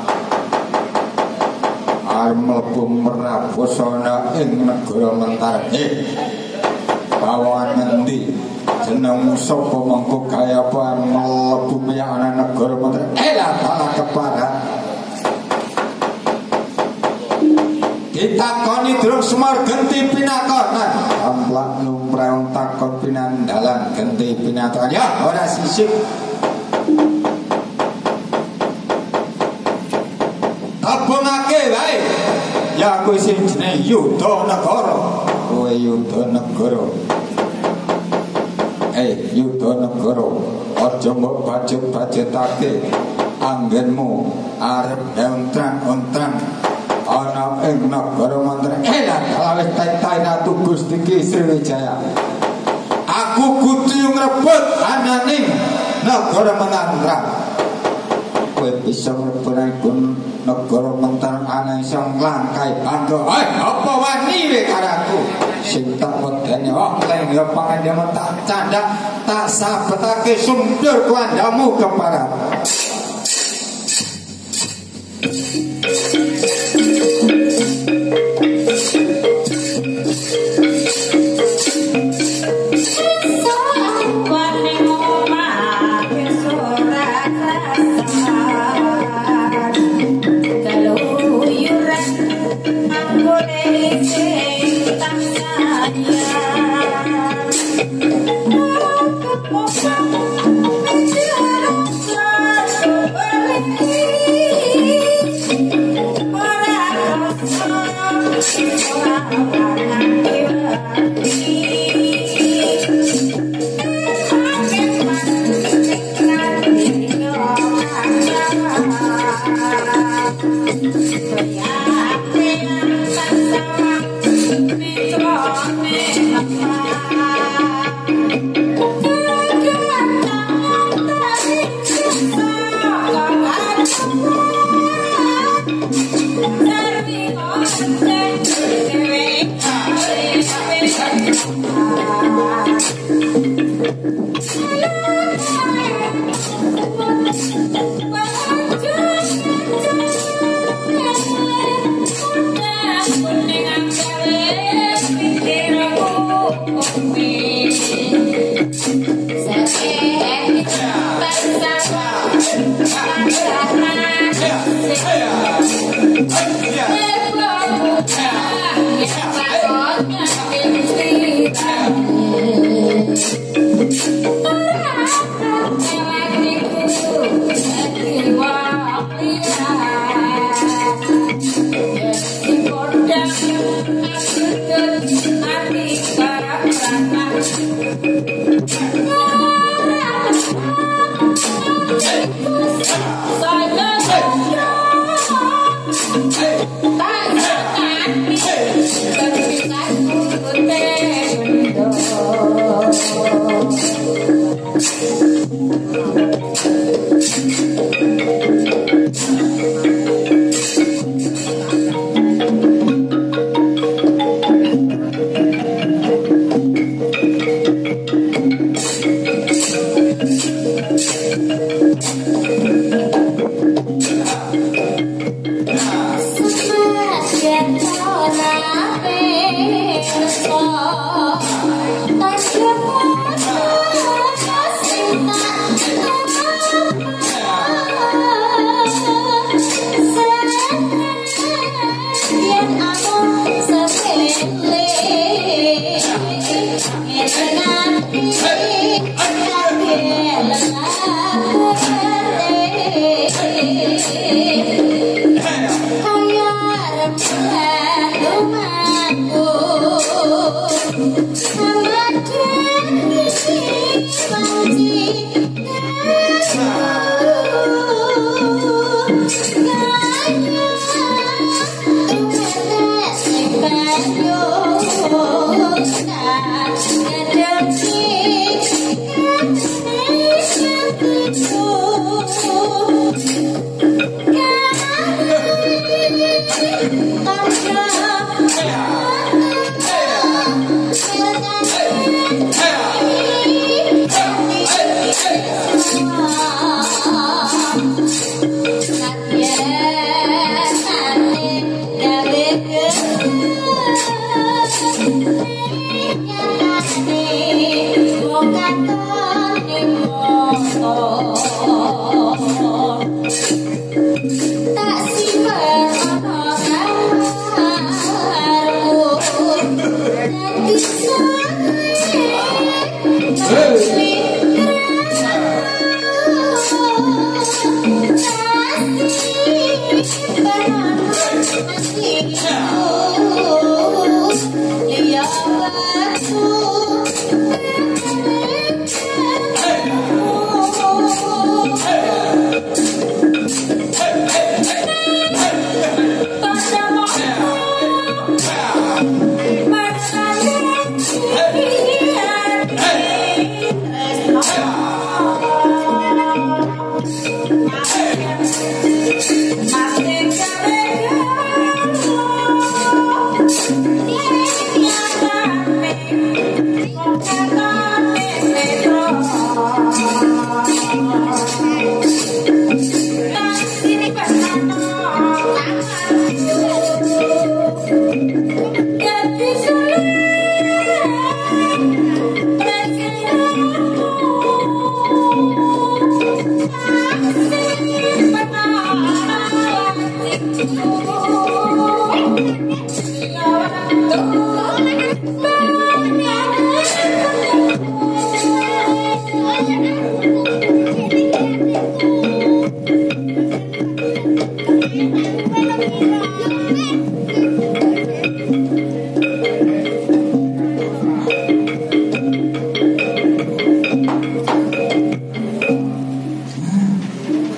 Arep mlebu merabosana ing negara Mataram. Eh, bawa ngendi jeneng sapa mengko kaya apa mlebu menyang negara Mataram. Eh lah malah keparat. Kita koni drung semar genti pinakonan. Amplak numprang takon pinandalan genti pinatokan. Ya ora sisik. Tabungake wae. Ya kowe sing jenenge Yudha Negara. Kowe Yudha Negara. Eh Yudha Negara. Aja mbok bajet-bajetake anggenmu arep ontran-ontran ana ing negara Mataram. Eh lah kalau wis tai-tai ratu Gusti Ki Sriwijaya. Aku kudu ngrebut ananing negara Mataram. Kowe bisa ngrebut negara Mataram ana iso nglangkai bangga. Hei, apa wani we karaku? Sing tak wedeni oh leng ya pangandamu tak candak tak sabetake sumber kuandamu keparat. Oh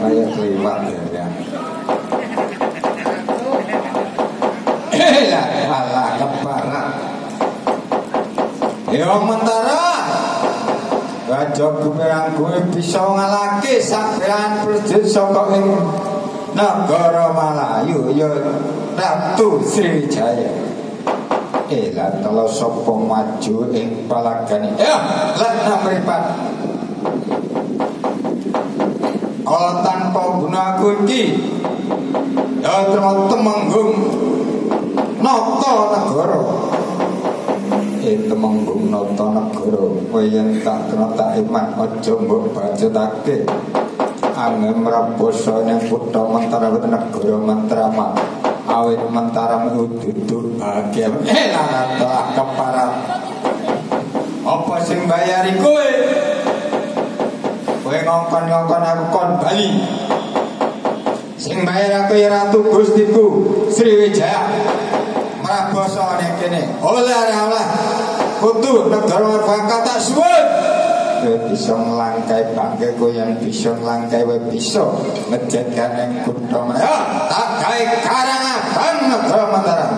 Saya kelewat ya. Eh lah, alah keparat. Ya mentara. Raja Gumerang kuwi bisa ngalahke sampean prajurit saka ing negara Malayu ya Ratu Sriwijaya. Eh lah telo sapa maju ing palagane. Ya, lan mripat. Ala tanpa guna aku iki ya temenggung nata negara. Eh temenggung nata negara kowe yen tak kena tak iman aja mbok bacotake angem rabasa ning kutha Mentara negara Mantrama awit Mentara dudu bahagia eh lah telah keparat apa sing bayari kowe kowe ngongkon-ngongkon aku kon bali sing bayar aku ya Ratu Gustiku Sriwijaya Praboso ning kene. Oleh oleh. Kudu negara bakal tak suwun. Kowe bisa nglangkai bangke kowe yang bisa nglangkai wae bisa ngejetkan ning kutha Maya. Tak gawe Karangabang negara Mataram.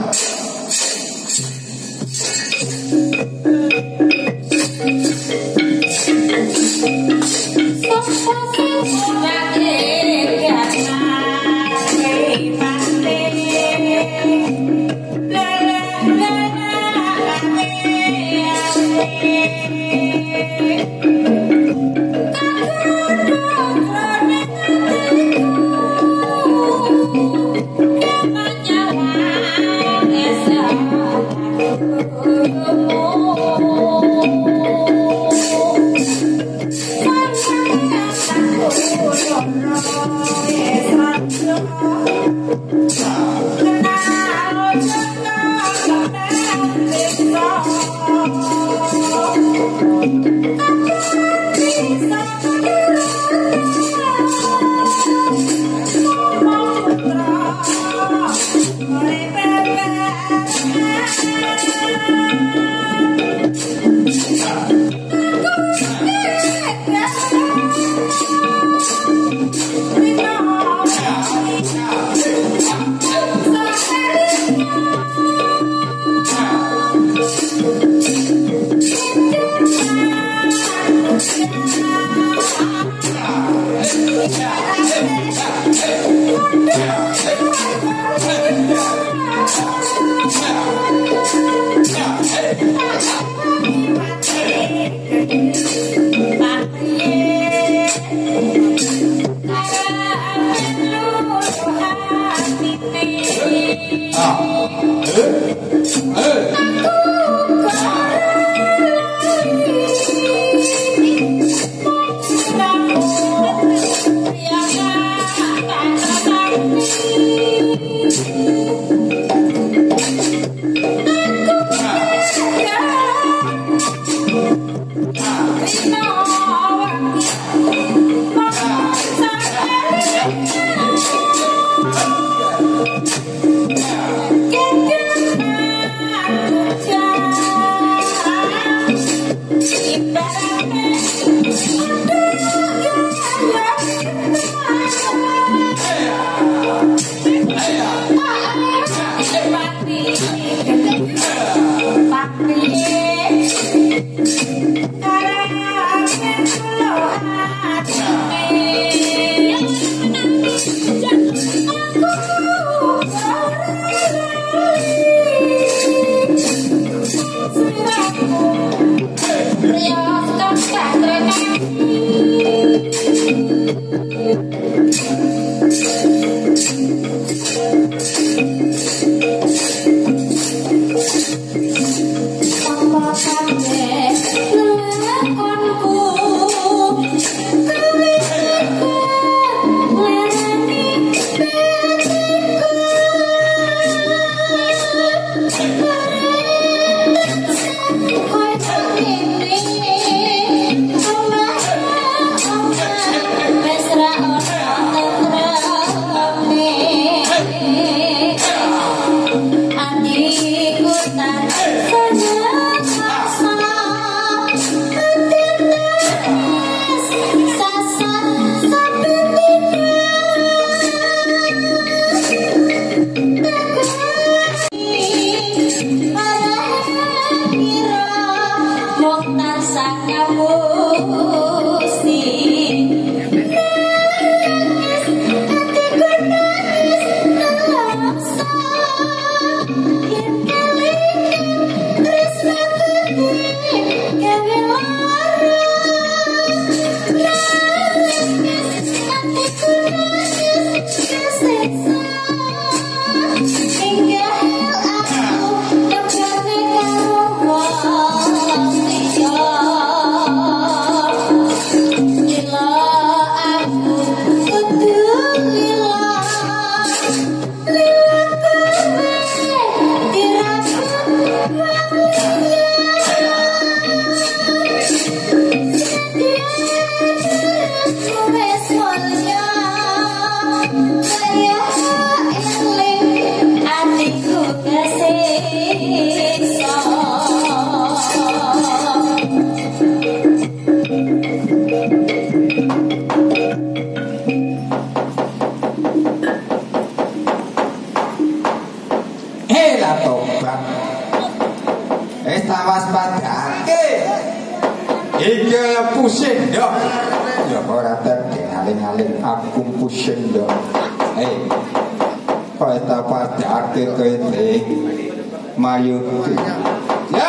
Pusing dong, ya ora tadi ngaling-ngaling aku pusing dong. Eh, kau tak pada akhir kete Mayuti. Ya,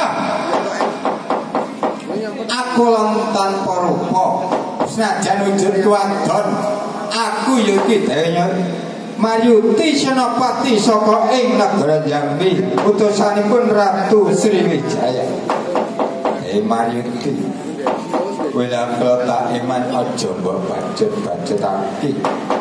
aku lontan porupo, senajan wujud wadon, aku yuki denya Mayuti Senopati saka ing negara Jambi, utusanipun Ratu Sriwijaya. Eh Mayuti. Wila tak iman ojo mbok bacet-bacet aki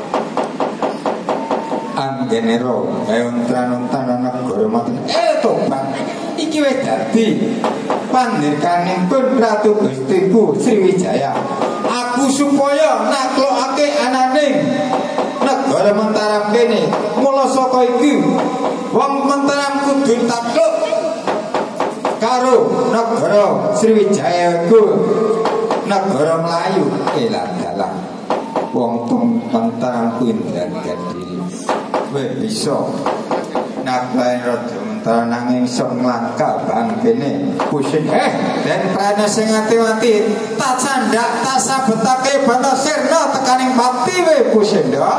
anggenero meuntan-untan negara maten eh tobat iki wis dadi pandirkanipun Ratu Gustiku Sriwijaya. Aku supaya naklokake ananing negara Mataram kene, mula saka iki wong Mataram kudu takluk karo negara Sriwijaya ku negara Melayu. Elah dalah wong Mataram ku indah dadi kowe bisa naklain raja Mataram nanging sok nglangka bang kene pusing eh dan prana sing ati-ati tak candak tak sabetake bana sirna tekaning mati we pusing ndok.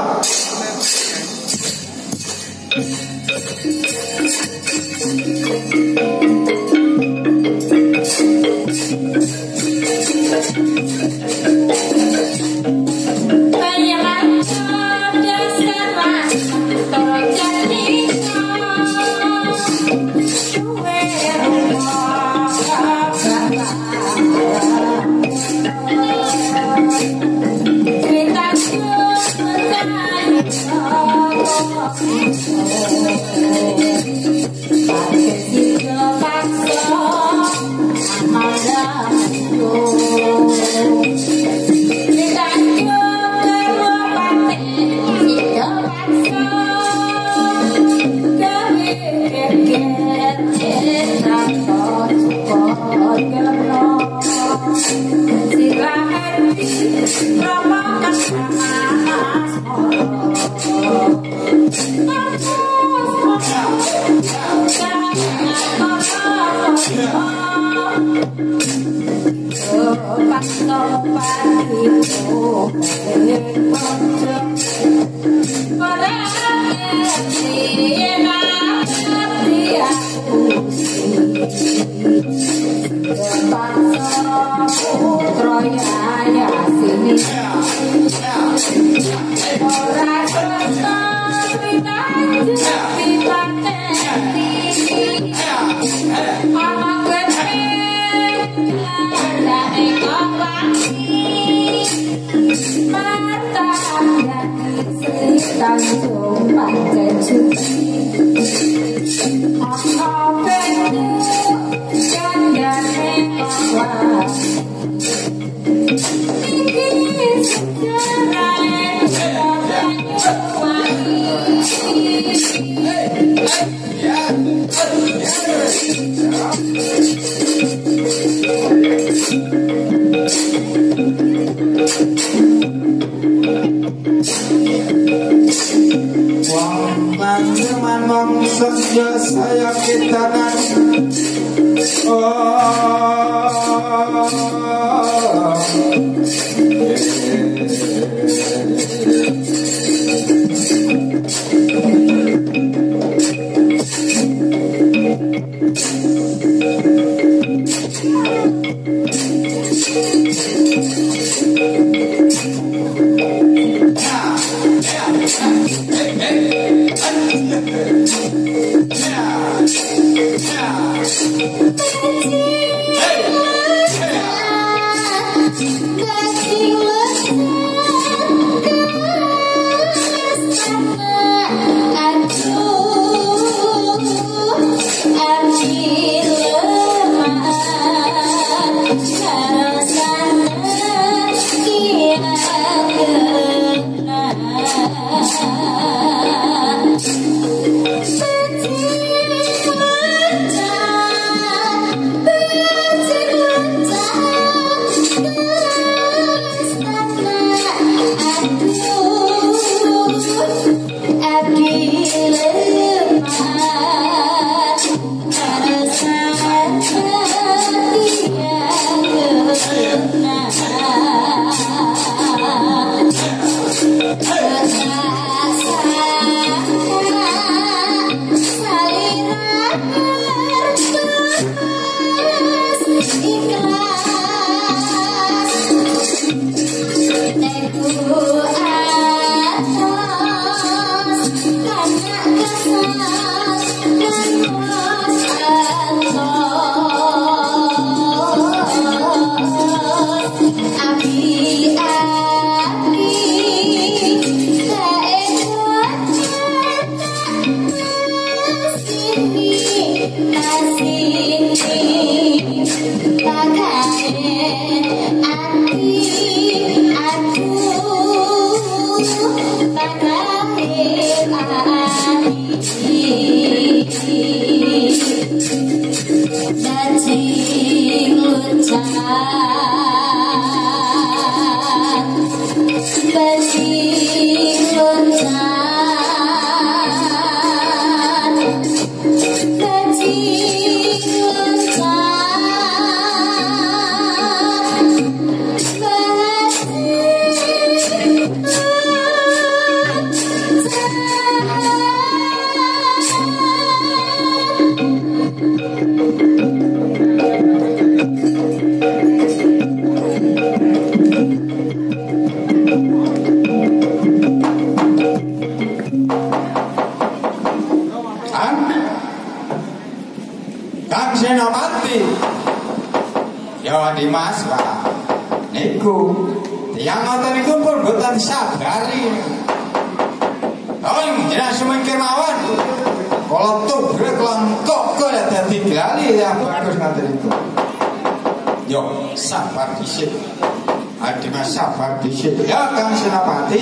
Dimas Pak niku tiyang ngoten niku pun boten sabari. Oh jenengan sumengkir mawon kala tubrek langkok kok dadi glali ya bagus ngoten niku. Yo sabar dhisik. Dimas sabar dhisik ya Kang Senopati.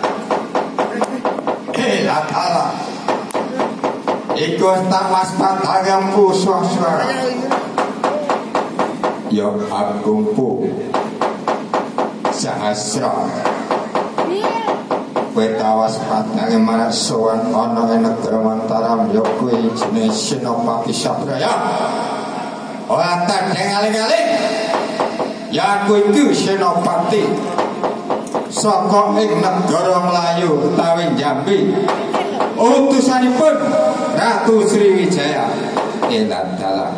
Eh latala iku tak waspadang puswa-swara. Yo agungku sahasra kowe tawas padange marang sowan ana ing negara Mataram yo kuwi jenenge Senopati Sabraya. Ora tak dengaling-aling ya kuwi iki Senopati saka ing negara Melayu utawi Jambi. Utusanipun Ratu Sriwijaya. Eladala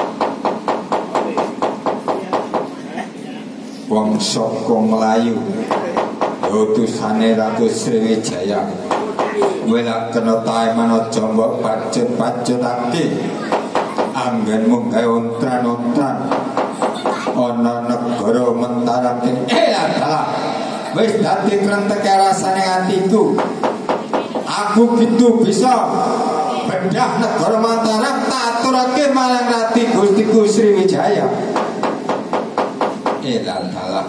wong saka Melayu utusane Ratu Sriwijaya wela kena tae manaja mbok pacut-pacutake anggenmu gawe ontran-ontran ana negara Mataram. Eh adalah wis dadi krentek rasane atiku aku gitu bisa bedah negara Mataram tak aturake marang Rati Gustiku Sriwijaya. Elah-elah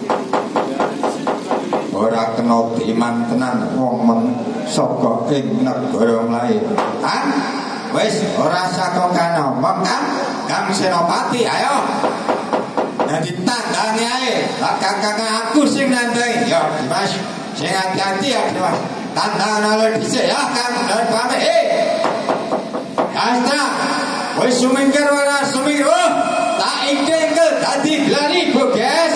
ora kena diman tenan wong men saka ing negara Melayu. Kan wis ora saka kana omong kan Kang Senopati ayo dadi tandane ae kakak aku sing nandai ya Dimas sing hati-hati ya Dimas tandane lho dhisik ya Kang dan pamit eh Asta wis sumingkir ora sumingkir tak ingkel dadi glani boges.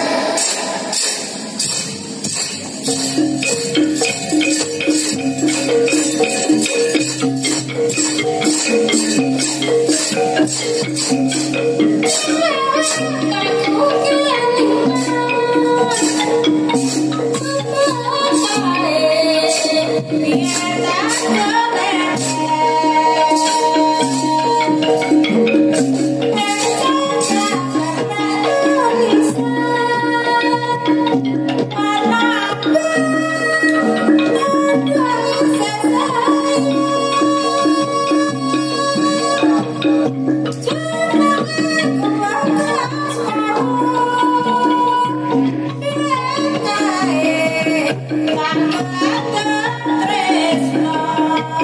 Thank you.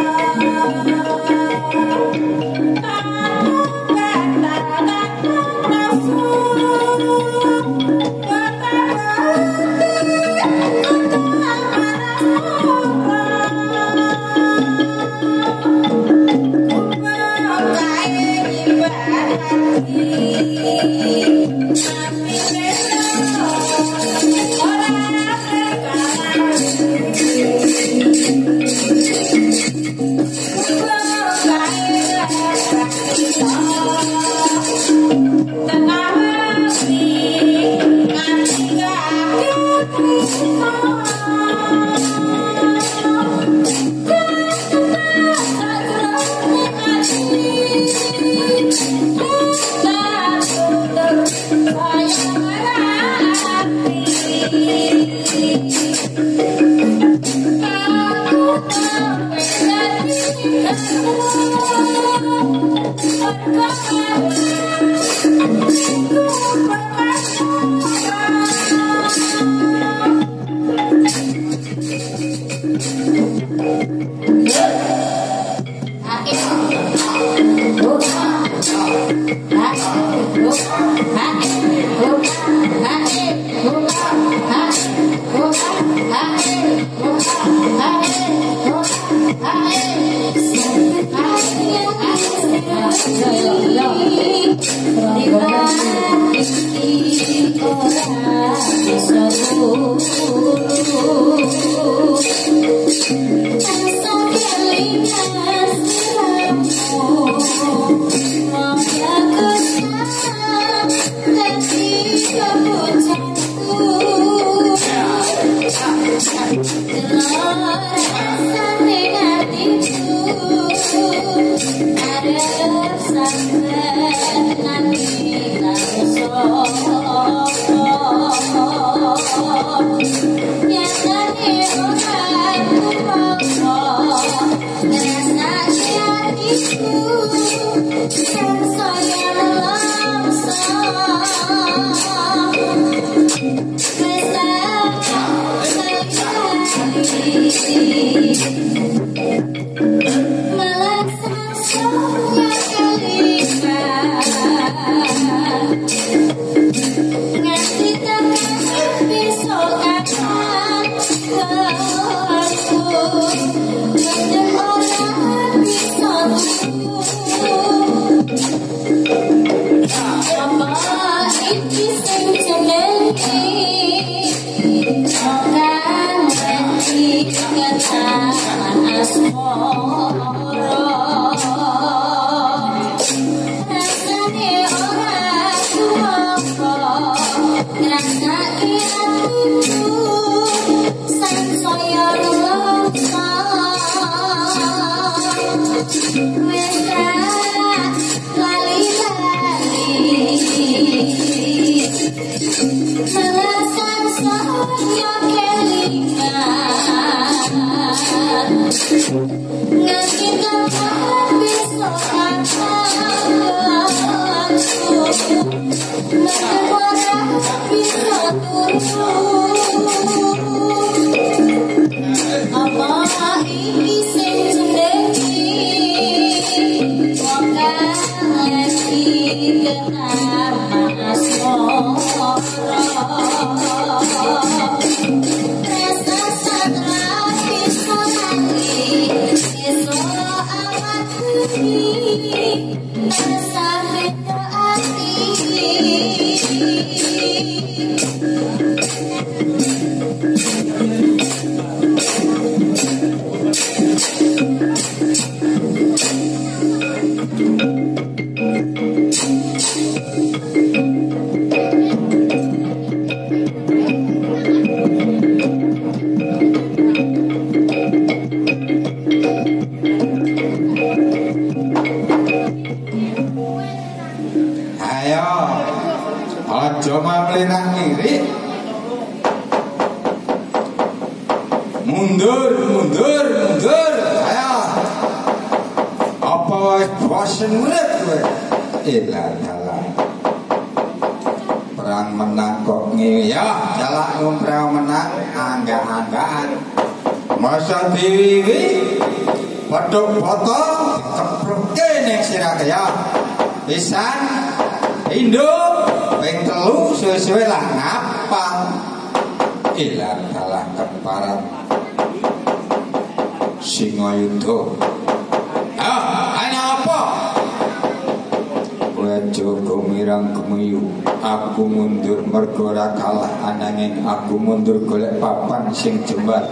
Aku mundur golek papan sing jembar.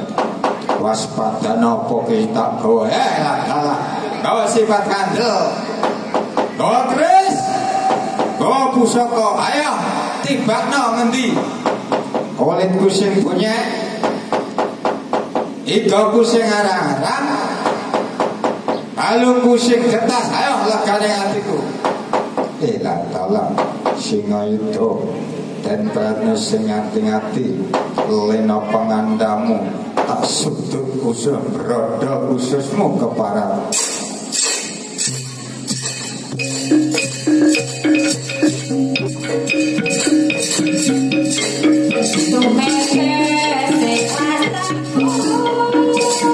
Waspada nopo kita gawa eh lah lah. Gawa sifat kandel. Gawa keris. Gawa pusaka. Ayo tibakno ngendi? Kulitku sing punya. Idoku sing arang-arang. Kalungku sing getas. Ayo legane atiku. Eh lah lah singa itu. Dan prana sing ngati-ngati lena pangandamu tak sudut usus brodo ususmu keparat. Tumete se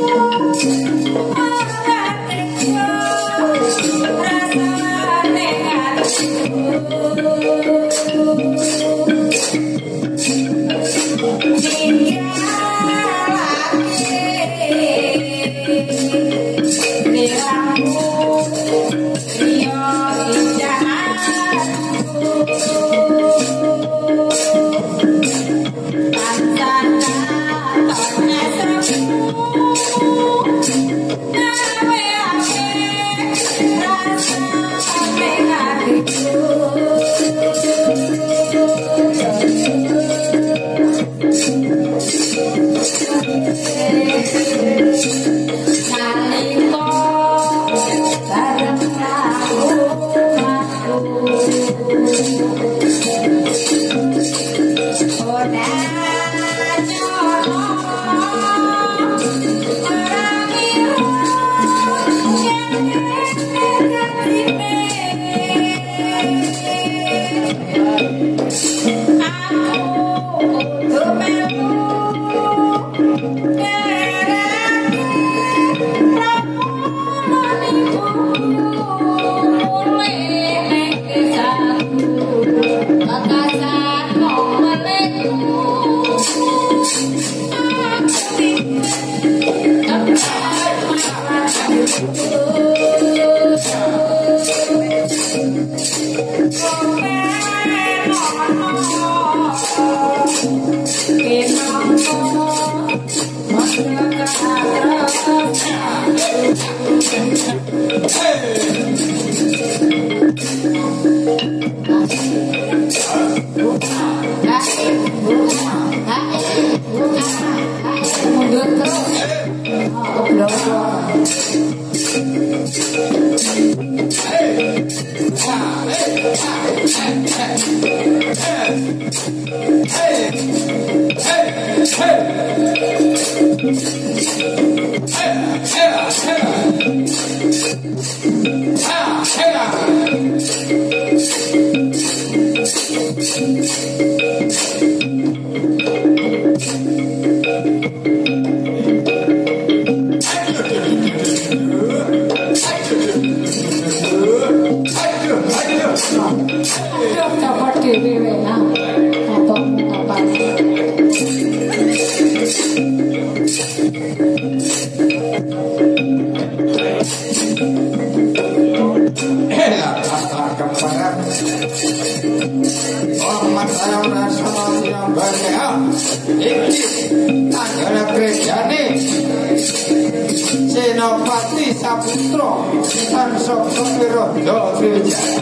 Senopati Saputra Sanso Kepirondo Trijaya.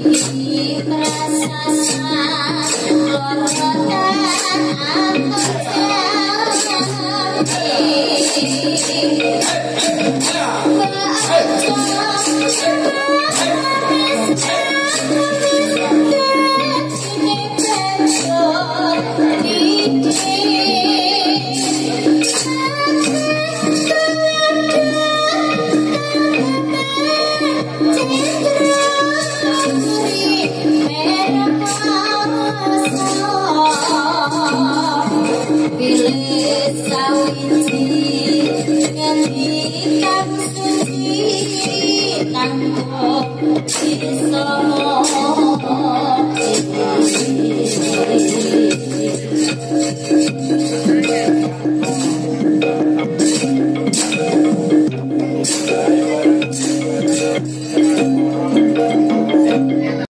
Aku